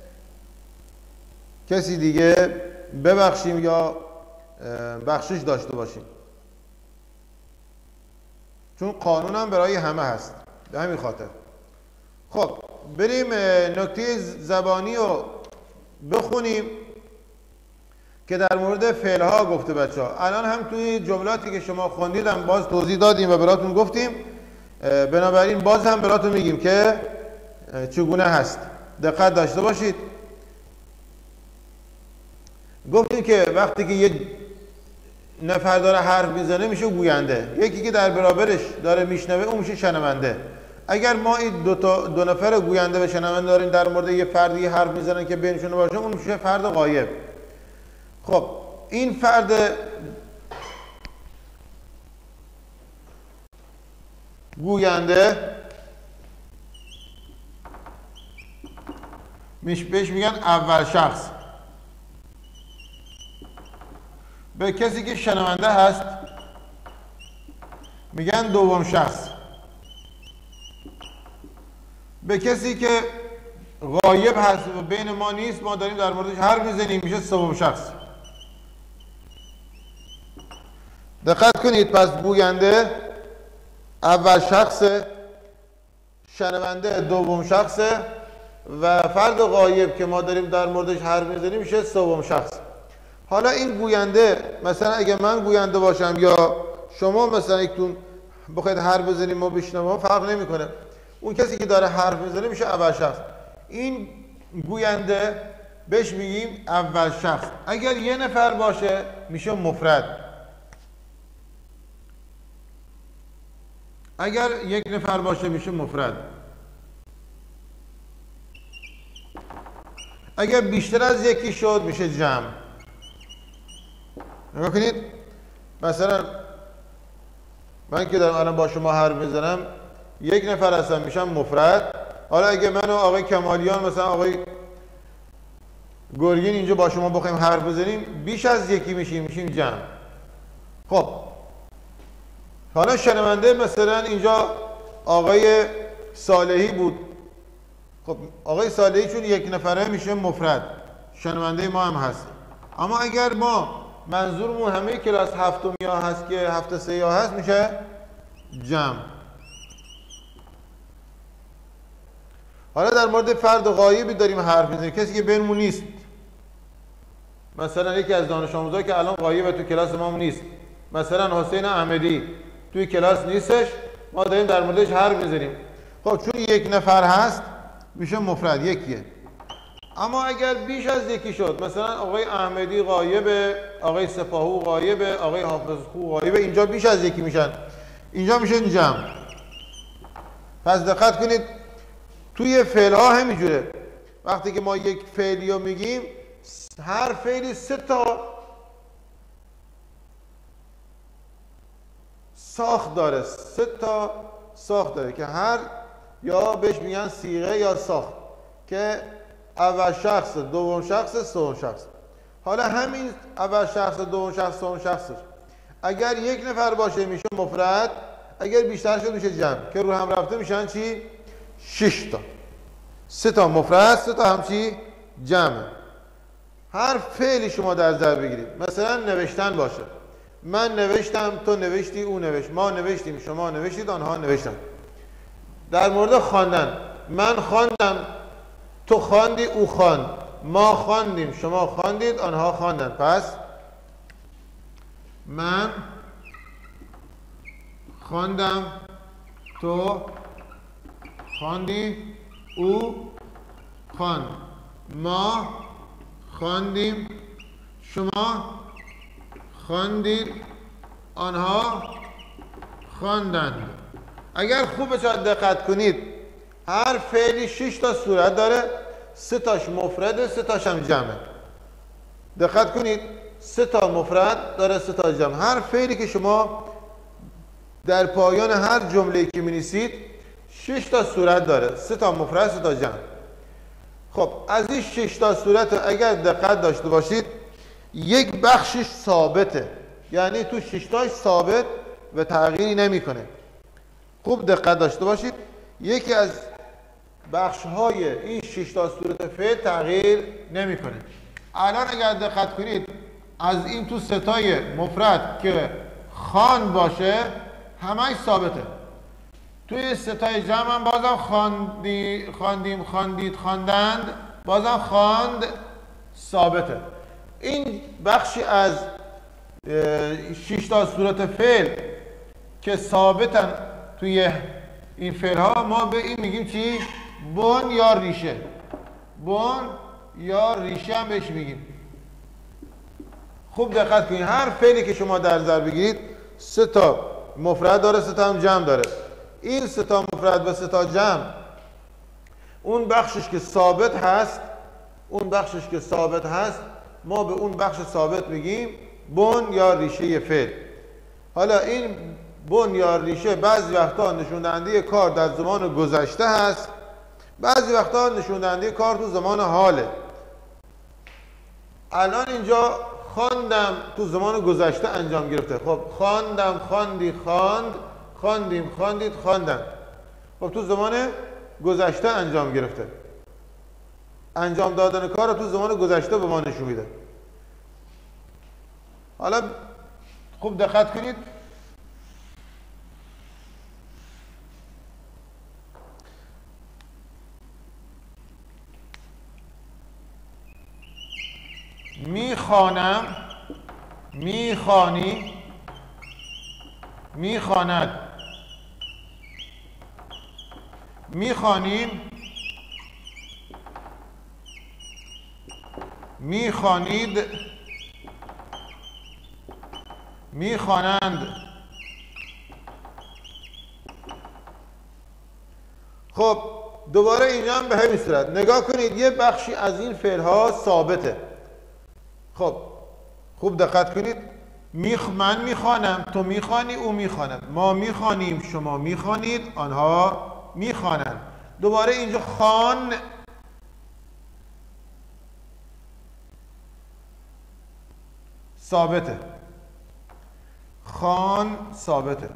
کسی دیگه ببخشیم یا بخشش داشته باشیم، چون قانون هم برای همه هست. به همین خاطر خب بریم نکته زبانی رو بخونیم که در مورد فعل ها گفته بچه ها. الان هم توی جملاتی که شما خوندیدم باز توضیح دادیم و براتون گفتیم، بنابراین باز هم براتون میگیم که چگونه هست. دقت داشته باشید. گفتیم که وقتی که یه نفر داره حرف میزنه میشه گوینده، یکی که در برابرش داره میشنوه اون میشه شنونده. اگر ما این دو, تا دو نفر گوینده و شنونده داریم در مورد یه فردی حرف میزنن که بینشون باشه، اون میشه فرد غایب. خب این فرد گوینده میش بهش میگن اول شخص. به کسی که شنونده هست میگن دوم شخص. به کسی که غایب هست و بین ما نیست، ما داریم در موردش حرف میزنیم، میشه سوم شخص. دقت کنید. پس گوینده اول شخص، شنونده دوم شخص و فرد غایب که ما داریم در موردش حرف میزنیم میشه سوم شخص. حالا این گوینده، مثلا اگه من گوینده باشم یا شما مثلا یکتون بخواید حرف بزنیم و بشنویم فرق نمیکنه، اون کسی که داره حرف میزنه میشه اول شخص. این گوینده بهش میگیم اول شخص. اگر یه نفر باشه میشه مفرد. اگر یک نفر باشه میشه مفرد. اگر بیشتر از یکی شد میشه جمع. نگاه کنید، مثلا من که دارم الان با شما حرف میزنم یک نفر هستم میشم مفرد. حالا اگه من و آقای کمالیان مثلا آقای گرگین اینجا با شما بخوایم حرف بزنیم بیش از یکی میشیم میشیم جمع. خب حالا شنونده مثلا اینجا آقای صالحی بود. خب آقای صالحی چون یک نفره میشه مفرد، شنونده ما هم هست. اما اگر ما منظورمون همه کلاس هفتم یا هست که هفته سه یا هست میشه جمع. حالا در مورد فرد غایبی داریم حرف میزنیم، کسی که بینمون نیست. مثلا یکی از دانش آموزا که الان غایبه تو کلاس ما نیست، مثلا حسین احمدی توی کلاس نیستش، ما داریم در موردش حرف میزنیم. خب چون یک نفر هست میشه مفرد، یکیه. اما اگر بیش از یکی شد، مثلا آقای احمدی غایبه، آقای سپاهو غایبه، آقای حافظخو غایبه، اینجا بیش از یکی میشن، اینجا میشه جمع. پس دقت کنید توی فعل ها همینجوره. وقتی که ما یک فعلی رو میگیم هر فعلی سه تا ساخت داره، سه تا ساخت داره که هر یا بهش میگن صیغه یا ساخت، که اول شخص، دوم شخص، سوم شخص. حالا همین اول شخص، دوم شخص، سوم شخص اگر یک نفر باشه میشه مفرد، اگر بیشتر شد میشه جمع، که رو هم رفته میشن چی؟ شش تا. سه تا مفرد، سه تا هم چی؟ جمع. هر فعلی شما در نظر بگیرید، مثلا نوشتن باشه، من نوشتم، تو نوشتی، او نوشت، ما نوشتیم، شما نوشتید، آنها نوشتن. در مورد خواندن، من خواندم، تو خواندی، او خواند، ما خواندیم، شما خواندید، آنها خواندن. پس من خواندم، تو خواندی، او خواند، ما خواندیم، شما خواندید، آنها خواندند. اگر خوب دقت کنید هر فعلی شش تا صورت داره، سه تاش مفرده، سه تاش هم جمعه. دقت کنید سه تا مفرد داره، سه تا جمع. هر فعلی که شما در پایان هر جمله که می‌نویسید شش تا صورت داره، سه تا مفرد، سه تا جمع. خب از این شش تا صورت اگر دقت داشته باشید یک بخشش ثابته، یعنی تو شش تاش ثابت و تغییری نمیکنه. خوب دقت داشته باشید یکی از بخش های این شش تا صورت فعل تغییر نمیکنه. الان اگر دقت کنید از این تو ستای مفرد که خوان باشه همش ثابته. توی ستای جمع هم بازم خواندی، خواندیم، خواندید، خواندند، بازم خواند ثابته. این بخشی از شش تا صورت فعل که ثابتن توی این فعل ها ما به این میگیم چی؟ بن یا ریشه. بن یا ریشه هم بهش میگیم. خوب دقت کنید هر فعلی که شما در نظر بگیرید سه تا مفرد داره، سه تا هم جمع داره. این سه تا مفرد و سه تا جمع اون بخشش که ثابت هست، اون بخشش که ثابت هست ما به اون بخش ثابت میگیم بن یا ریشه فعل. حالا این بن یا ریشه بعضی وقتا نشون دهنده کار در زمان گذشته هست، بعضی وقتا نشون دهنده کار تو زمان حاله. الان اینجا خواندم تو زمان گذشته انجام گرفته. خب خواندم، خواندی، خواند، خواندیم، خواندید، خواندن. خب تو زمان گذشته انجام گرفته. انجام دادن کار رو تو زمان گذشته به ما نشون میده. حالا خوب دقت کنید میخوانم، میخوانی، میخواند، میخوانیم، میخوانید، میخوانند. خب دوباره اینجا هم به همین صورت نگاه کنید، یه بخشی از این فعل ها ثابته. خب خوب دقت کنید، میخ من میخوانم، تو میخوانی، او میخواند، ما میخوانیم، شما میخوانید، آنها میخوانند. دوباره اینجا خوان ثابته، خوان ثابته.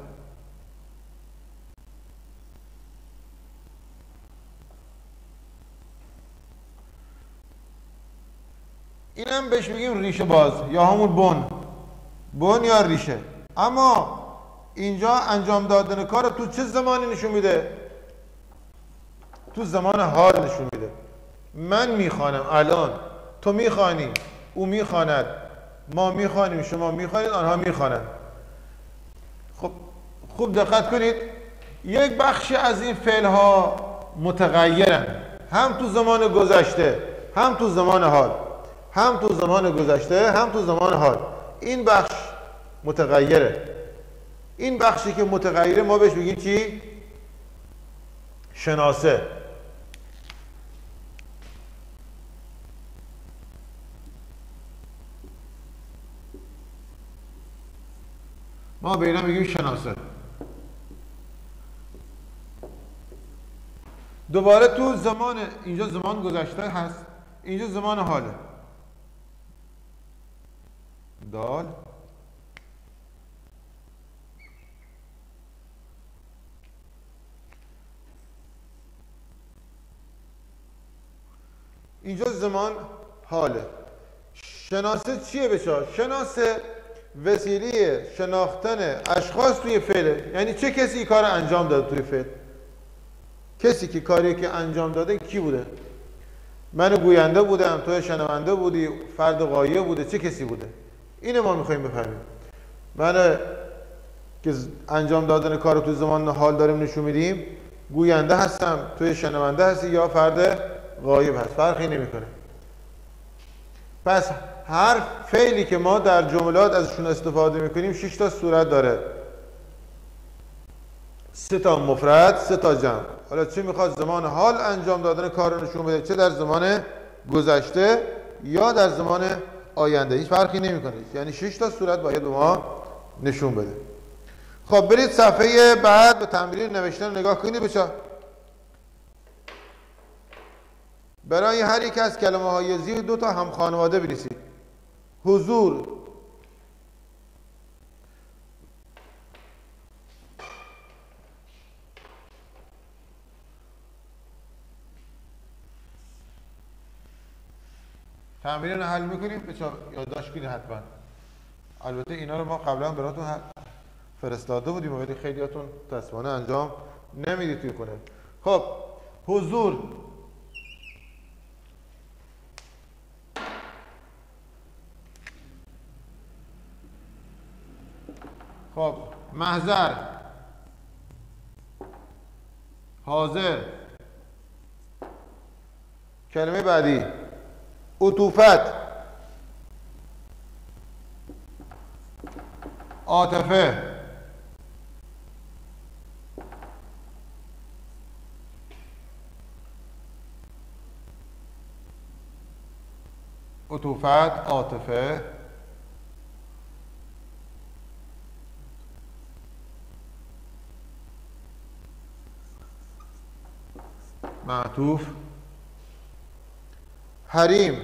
اینم بهش میگیم ریشه باز یا همون بن، بن یا ریشه. اما اینجا انجام دادن کار تو چه زمانی نشون میده؟ تو زمان حال نشون میده. من میخوانم الان، تو میخوانی، او میخواند، ما میخوانیم، شما میخوانید، آنها میخوانند. خب خوب دقت کنید، یک بخشی از این فعل ها متغیرن، هم تو زمان گذشته، هم تو زمان حال، هم تو زمان گذشته، هم تو زمان حال. این بخش متغیره. این بخشی که متغیره ما بهش میگیم چی؟ شناسه. ما به اینا میگیم شناسه. دوباره تو زمان، اینجا زمان گذشته هست، اینجا زمان حاله. دال اینجا زمان حاله. شناسه چیه بچه؟ شناسه وسیله شناختن اشخاص توی فعله. یعنی چه کسی کار انجام داده توی فعل؟ کسی که کاری که انجام داده کی بوده؟ من گوینده بودم، تو شنونده بودی، فرد غایب بوده، چه کسی بوده؟ اینو ما میخوایم بفهمیم. من که انجام دادن کار تو زمان حال داریم نشون میدیم، گوینده هستم، توی شنونده هستی یا فرد غایب هست، فرقی نمیکنه. پس هر فعلی که ما در جملات ازشون استفاده میکنیم شش تا صورت داره، سه تا مفرد، سه تا جمع. حالا چه میخواد زمان حال انجام دادن کار رو نشون بده، چه در زمان گذشته یا در زمان آینده، هیچ فرقی نمیکنه. یعنی شش تا صورت باید به ما نشون بده. خب برید صفحه بعد به تمرین نوشتن نگاه کنید بچه. برای هر یک از کلمه های زیر دو تا هم خانواده بنویسید. حضور، تمرین رو حل میکنیم بچه، یادداشت کنید حتما. البته اینا رو ما قبلا براتون فرستاده بودیم ولی خیلیاتون متاسفانه انجام نمیدید توی خونه. خب حضور، خب محضر، حاضر. کلمه بعدی عطوفت، عاطفه، عطوفت، عاطفه، معطوف، حریم،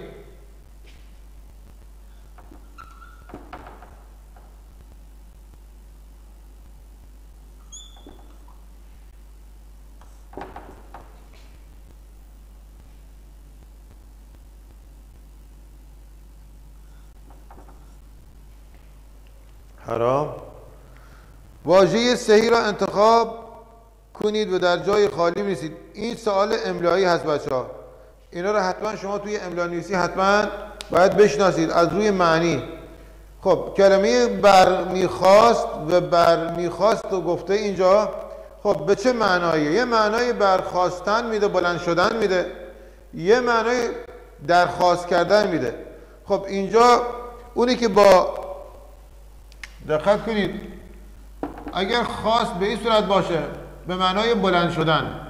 حرام. واژه صحیح را انتخاب کنید و در جای خالی بنویسید. این سوال املایی هست بچه ها، اینا رو حتما شما توی املا نویسی حتما باید بشناسید از روی معنی. خب کلمه برمیخواست و برمیخواست و گفته اینجا، خب به چه معناییه؟ یه معنای برخواستن میده، بلند شدن میده، یه معنای درخواست کردن میده. خب اینجا اونی که با دقت کنید اگر خواست به این صورت باشه به معنای بلند شدن،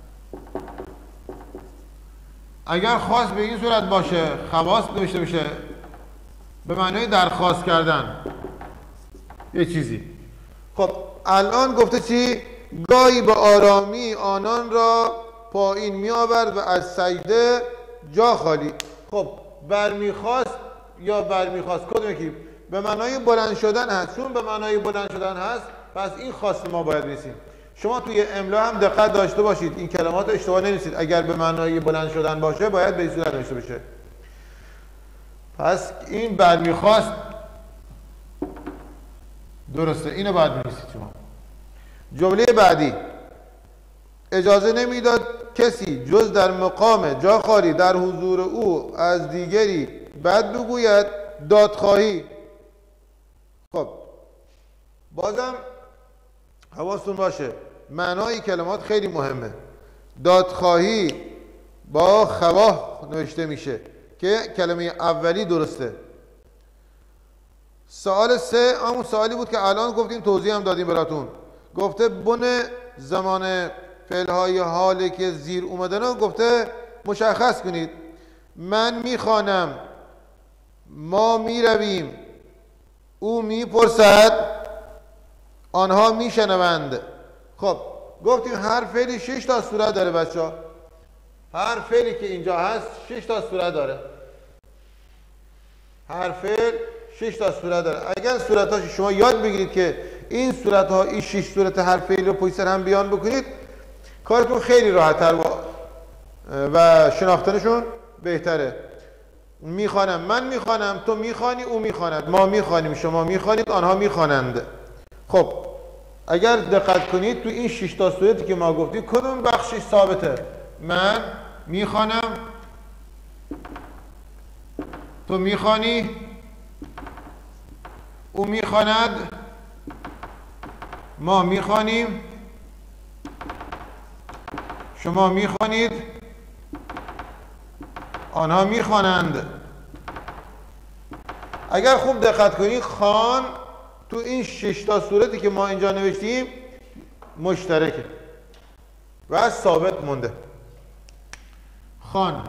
اگر خواست به این صورت باشه خواست نوشته بشه به معنای درخواست کردن یه چیزی. خب الان گفته چی؟ گاهی به آرامی آنان را پایین می آورد و از سجده جا خالی. خب برمیخواست یا برمیخواست کدوم یکی؟ به معنای بلند شدن هست. چون به معنای بلند شدن هست پس این خواست ما باید بنویسیم. شما توی املا هم دقت داشته باشید این کلمات اشتباه ننویسید. اگر به معنای بلند شدن باشه باید به این صورت نوشته بشه. پس این برمیخواست درسته، اینو باید بنویسید شما. جمله بعدی اجازه نمیداد کسی جز در مقام جا خالی در حضور او از دیگری بد بگوید دادخواهی. خب بازم حواستون باشه معنای کلمات خیلی مهمه. دادخواهی با خواه نوشته میشه که کلمه اولی درسته. سوال سه همون سوالی بود که الان گفتیم توضیح هم دادیم براتون. گفته بن زمان فعلهای حالی که زیر اومدن رو گفته مشخص کنید. من میخوانم، ما میرویم، او میپرسد، آنها میشنوند. خب گفتیم هر فعلی شش تا صورت داره بچه ها. هر فعلی که اینجا هست شش تا صورت داره. هر فعل شش تا صورت داره. اگر صورتاش شما یاد بگیرید که این صورت ها این شش صورت هر فعل رو پشت سر هم بیان بکنید کارتون خیلی راحت تر و شناختنشون بهتره. میخوانم، من میخوانم، تو میخوانی، او میخواند، ما میخوانیم، شما میخوانید، آنها میخوانند. خب اگر دقت کنید تو این شش تا صورتی که ما گفتیم کدوم بخشش ثابته؟ من میخوانم، تو میخوانی، او میخواند، ما میخوانیم، شما میخوانید، آنها میخوانند. اگر خوب دقت کنید خان تو این شش تا صورتی که ما اینجا نوشتیم مشترکه و ثابت مونده. خان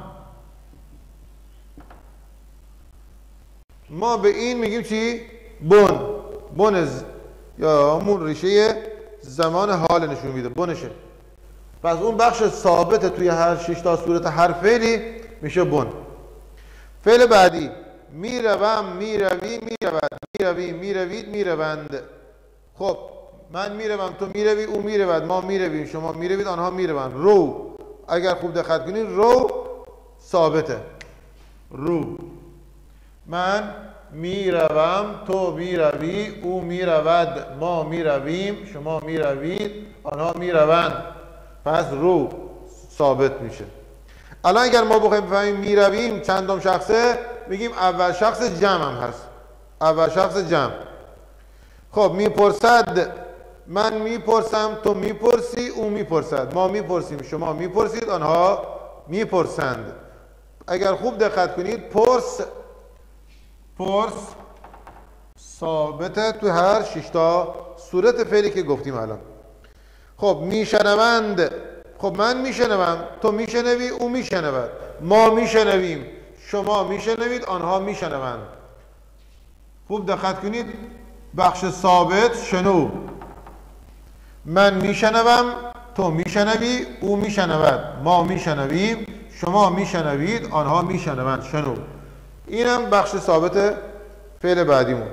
ما به این میگیم چی؟ بن. بن یا همون ریشه زمان حال نشون میده، بنشه. پس اون بخش ثابت توی هر شش تا صورت هر فعلی میشه بن. فعل بعدی میروم، میروی، میرود، میروی، میروید، میروند. خب من میروم، تو میروی، او میرود، ما میرویم، شما میروید، آنها میروند. رو اگر خوب دقت کنید رو ثابته. رو من میروم، تو میروی، او میرود، ما میرویم، شما میروید، آنها میروند. پس رو ثابت میشه. الان اگر ما بخوایم بفهمیم میرویم چندم شخصه میگیم اول شخص جمع هم هست. اول شخص جمع. خب میپرسد، من میپرسم، تو میپرسی، او میپرسد، ما میپرسیم، شما میپرسید، آنها میپرسند. اگر خوب دقت کنید پرس پرس ثابته تو هر شش تا صورت فعلی که گفتیم الان. خب میشنوند، خب من میشنوم، تو میشنوی، او میشنود، ما میشنویم، شما میشنوید، آنها میشنوند. خوب دقت کنید بخش ثابت شنو. من میشنوم، تو میشنوی، او میشنود، ما میشنویم، شما میشنوید، آنها میشنوند. شنو. اینم بخش ثابت فعل بعدیمون.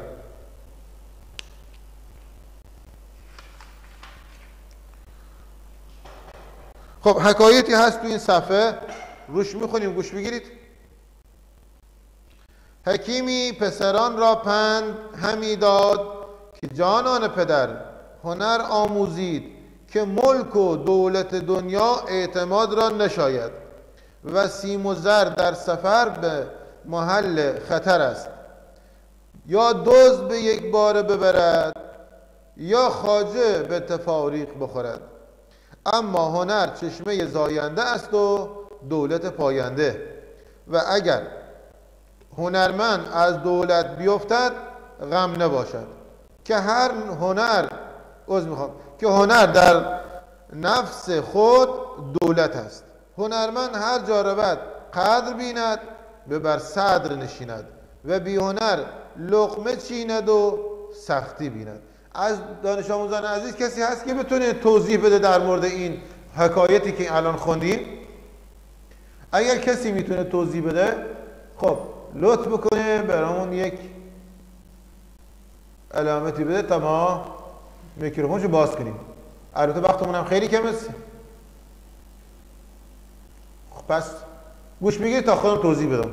خب حکایتی هست تو این صفحه روش میخونیم، گوش بگیرید. حکیمی پسران را پند همی داد که جانان پدر هنر آموزید که ملک و دولت دنیا اعتماد را نشاید و سیم و زر در سفر به محل خطر است. یا دزد به یک بار ببرد یا خواجه به تفاریق بخورد. اما هنر چشمه زاینده است و دولت پاینده. و اگر هنرمند از دولت بیفتد غم نباشد. که هر هنر عذر میخوام که هنر در نفس خود دولت است. هنرمند هر جا رود قدر بیند به بر صدر نشیند و بی هنر لقمه چیند و سختی بیند. از دانش آموزان عزیز کسی هست که بتونه توضیح بده در مورد این حکایتی که الان خوندیم؟ اگر کسی میتونه توضیح بده خب لطف بکنه برامون یک علامتی بده تا ما میکروفونشو باز کنیم. البته وقتمون هم خیلی کم است. خب پس گوش میگیرید تا خودم توضیح بدم.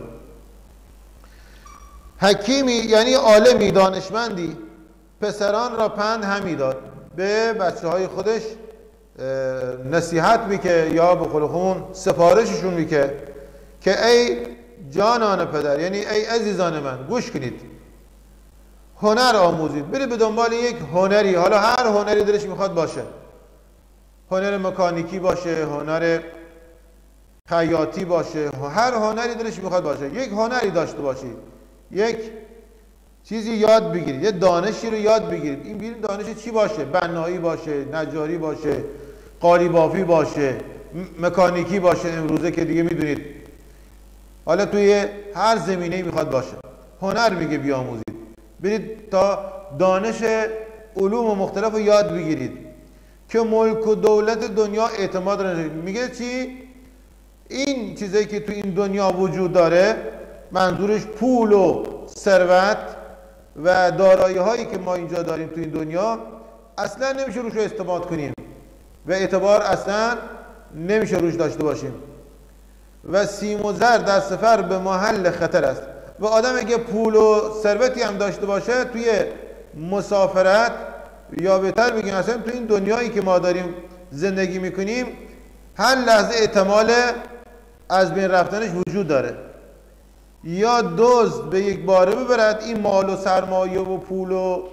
حکیمی یعنی عالمی دانشمندی پسران را پند همی داد، به بچه های خودش نصیحت میکه یا به قول خون سفارششون میکه که ای جانان پدر، یعنی ای عزیزان من گوش کنید، هنر آموزید، برید به دنبال یک هنری. حالا هر هنری دلش میخواد باشه، هنر مکانیکی باشه، هنر خیاطی باشه، هر هنری دلش میخواد باشه، یک هنری داشته باشید، یک چیزی یاد بگیرید، یه دانشی رو یاد بگیرید. این بگیرید دانش چی باشه؟ بنایی باشه، نجاری باشه، قالیبافی باشه، مکانیکی باشه، امروزه که دیگه میدونید حالا توی هر زمینه‌ای میخواد باشه، هنر میگه بیاموزید، برید تا دانش علوم مختلف رو یاد بگیرید که ملک و دولت دنیا اعتماد را ندارید. میگه چی؟ این چیزایی که تو این دنیا وجود داره، منظورش پول و ثروت و دارایی هایی که ما اینجا داریم تو این دنیا، اصلا نمیشه روش رو استفاده کنیم و اعتبار اصلا نمیشه روش داشته باشیم و سیم و زر در سفر به محل خطر است. و آدم اگه پول و ثروتی هم داشته باشه توی مسافرت، یا بهتر بگیم اصلا تو این دنیایی که ما داریم زندگی میکنیم، هر لحظه احتمال از بین رفتنش وجود داره. یا دزد به یک باره ببرد این مال و سرمایه و پول و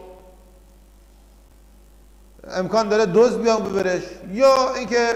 امکان داره دزد بیان ببرش، یا اینکه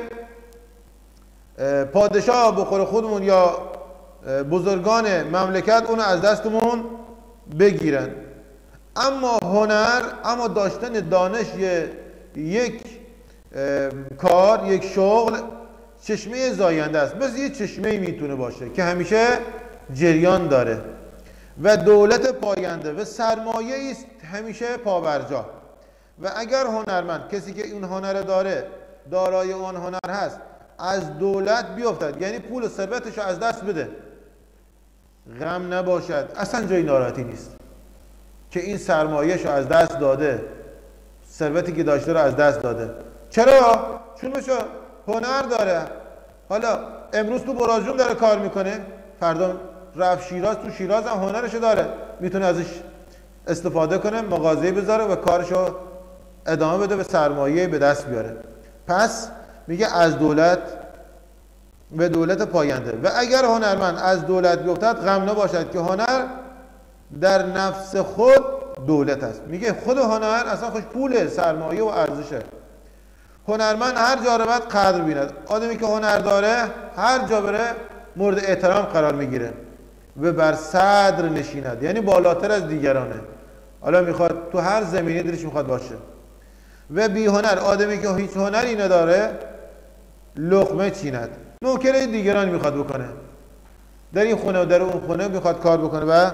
پادشاه بخور خودمون یا بزرگان مملکت اونو از دستمون بگیرن. اما هنر، اما داشتن دانش یک کار، یک شغل چشمه زاینده است. بس یه چشمه میتونه باشه که همیشه جریان داره و دولت پاینده و سرمایه است همیشه پابرجا. و اگر هنرمند، کسی که این هنر داره، دارای اون هنر هست، از دولت بیفتد، یعنی پول و ثروتش رو از دست بده، غم نباشد، اصلا جای ناراحتی نیست که این سرمایه‌شو از دست داده، ثروتی که داشته رو از دست داده. چرا؟ چون بشه هنر داره. حالا امروز تو براجوم داره کار میکنه، فردا رفت شیراز، تو شیراز هم هنرشو داره، میتونه ازش استفاده کنه، مغازه‌ای بذاره و کارشو ادامه بده و سرمایه به دست بیاره. پس میگه از دولت به دولت پاینده. و اگر هنرمند از دولت بیفتد غم نباشد که هنر در نفس خود دولت است. میگه خود هنر اصلا خوش پوله، سرمایه و ارزشه. هنرمند هر جا رود قدر بیند. آدمی که هنر داره هر جا بره مورد احترام قرار میگیره و بر صدر نشیند، یعنی بالاتر از دیگرانه. حالا میخواد تو هر زمینه دلش میخواد باشه. و بی هنر، آدمی که هیچ هنری نداره لقمه چیند، نوکر دیگران میخواد بکنه، در این خونه و در اون خونه میخواد کار بکنه و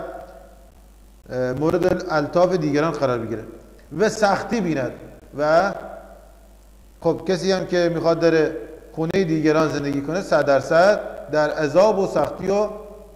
مورد الطاف دیگران قرار بگیره و سختی بیند. و خب کسی هم که میخواد در خونه دیگران زندگی کنه صد درصد در عذاب و سختی و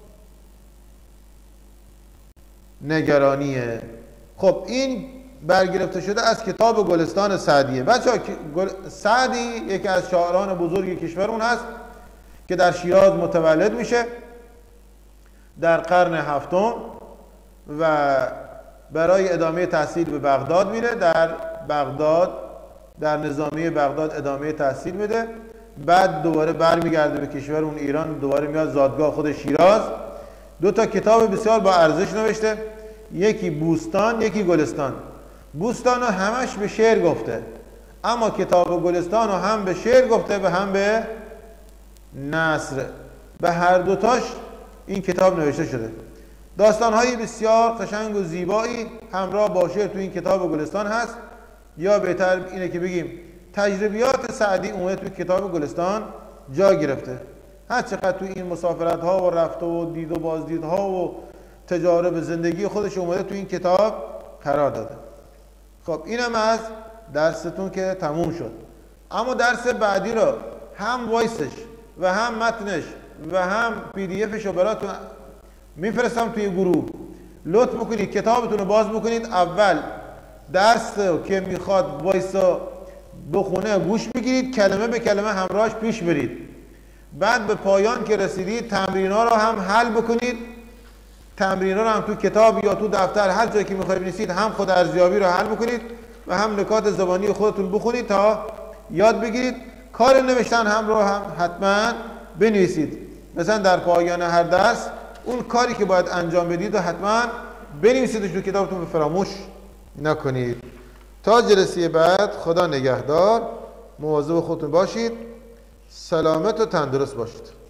نگرانیه. خب این برگرفته شده از کتاب گلستان سعدیه. بچه‌ها سعدی یکی از شاعران بزرگ کشورمون هست که در شیراز متولد میشه در قرن هفتم و برای ادامه تحصیل به بغداد میره. در بغداد، در نظامیه بغداد ادامه تحصیل میده، بعد دوباره برمیگرده به کشورمون ایران، دوباره میاد زادگاه خود شیراز. دو تا کتاب بسیار با ارزش نوشته، یکی بوستان، یکی گلستان. بوستان رو همش به شعر گفته، اما کتاب گلستان رو هم به شعر گفته و هم به نثر. به هر دوتاش این کتاب نوشته شده. داستان‌های بسیار قشنگ و زیبایی همراه با شعر تو این کتاب گلستان هست، یا بهتر اینه که بگیم تجربیات سعدی اومده تو کتاب گلستان جا گرفته. هر چقدر تو این مسافرت ها و رفت و دید و بازدید ها و تجارب زندگی خودش اومده تو این کتاب قرار داده. خب اینم از درستون که تموم شد. اما درس بعدی رو هم وایسش و هم متنش و هم پی دی افش رو براتون میفرستم توی گروه. لطف بکنید کتابتون رو باز بکنید، اول درس که میخواد وایسا بخونه گوش بگیرید، کلمه به کلمه همراهش پیش برید. بعد به پایان که رسیدید تمرین‌ها رو هم حل بکنید. تمرین‌ها رو هم تو کتاب یا تو دفتر هر جایی که می‌خواید بنویسید هم خود ارزیابی رو حل بکنید و هم نکات زبانی خودتون بخونید تا یاد بگیرید. کار نوشتن هم رو هم حتما بنویسید. مثلا در پایان هر درس اون کاری که باید انجام بدید و حتما بنویسیدش تو کتابتون، فراموش نکنید. تا جلسه بعد خدا نگهدار، مواظب خودتون باشید، سلامت و تندرست باشید.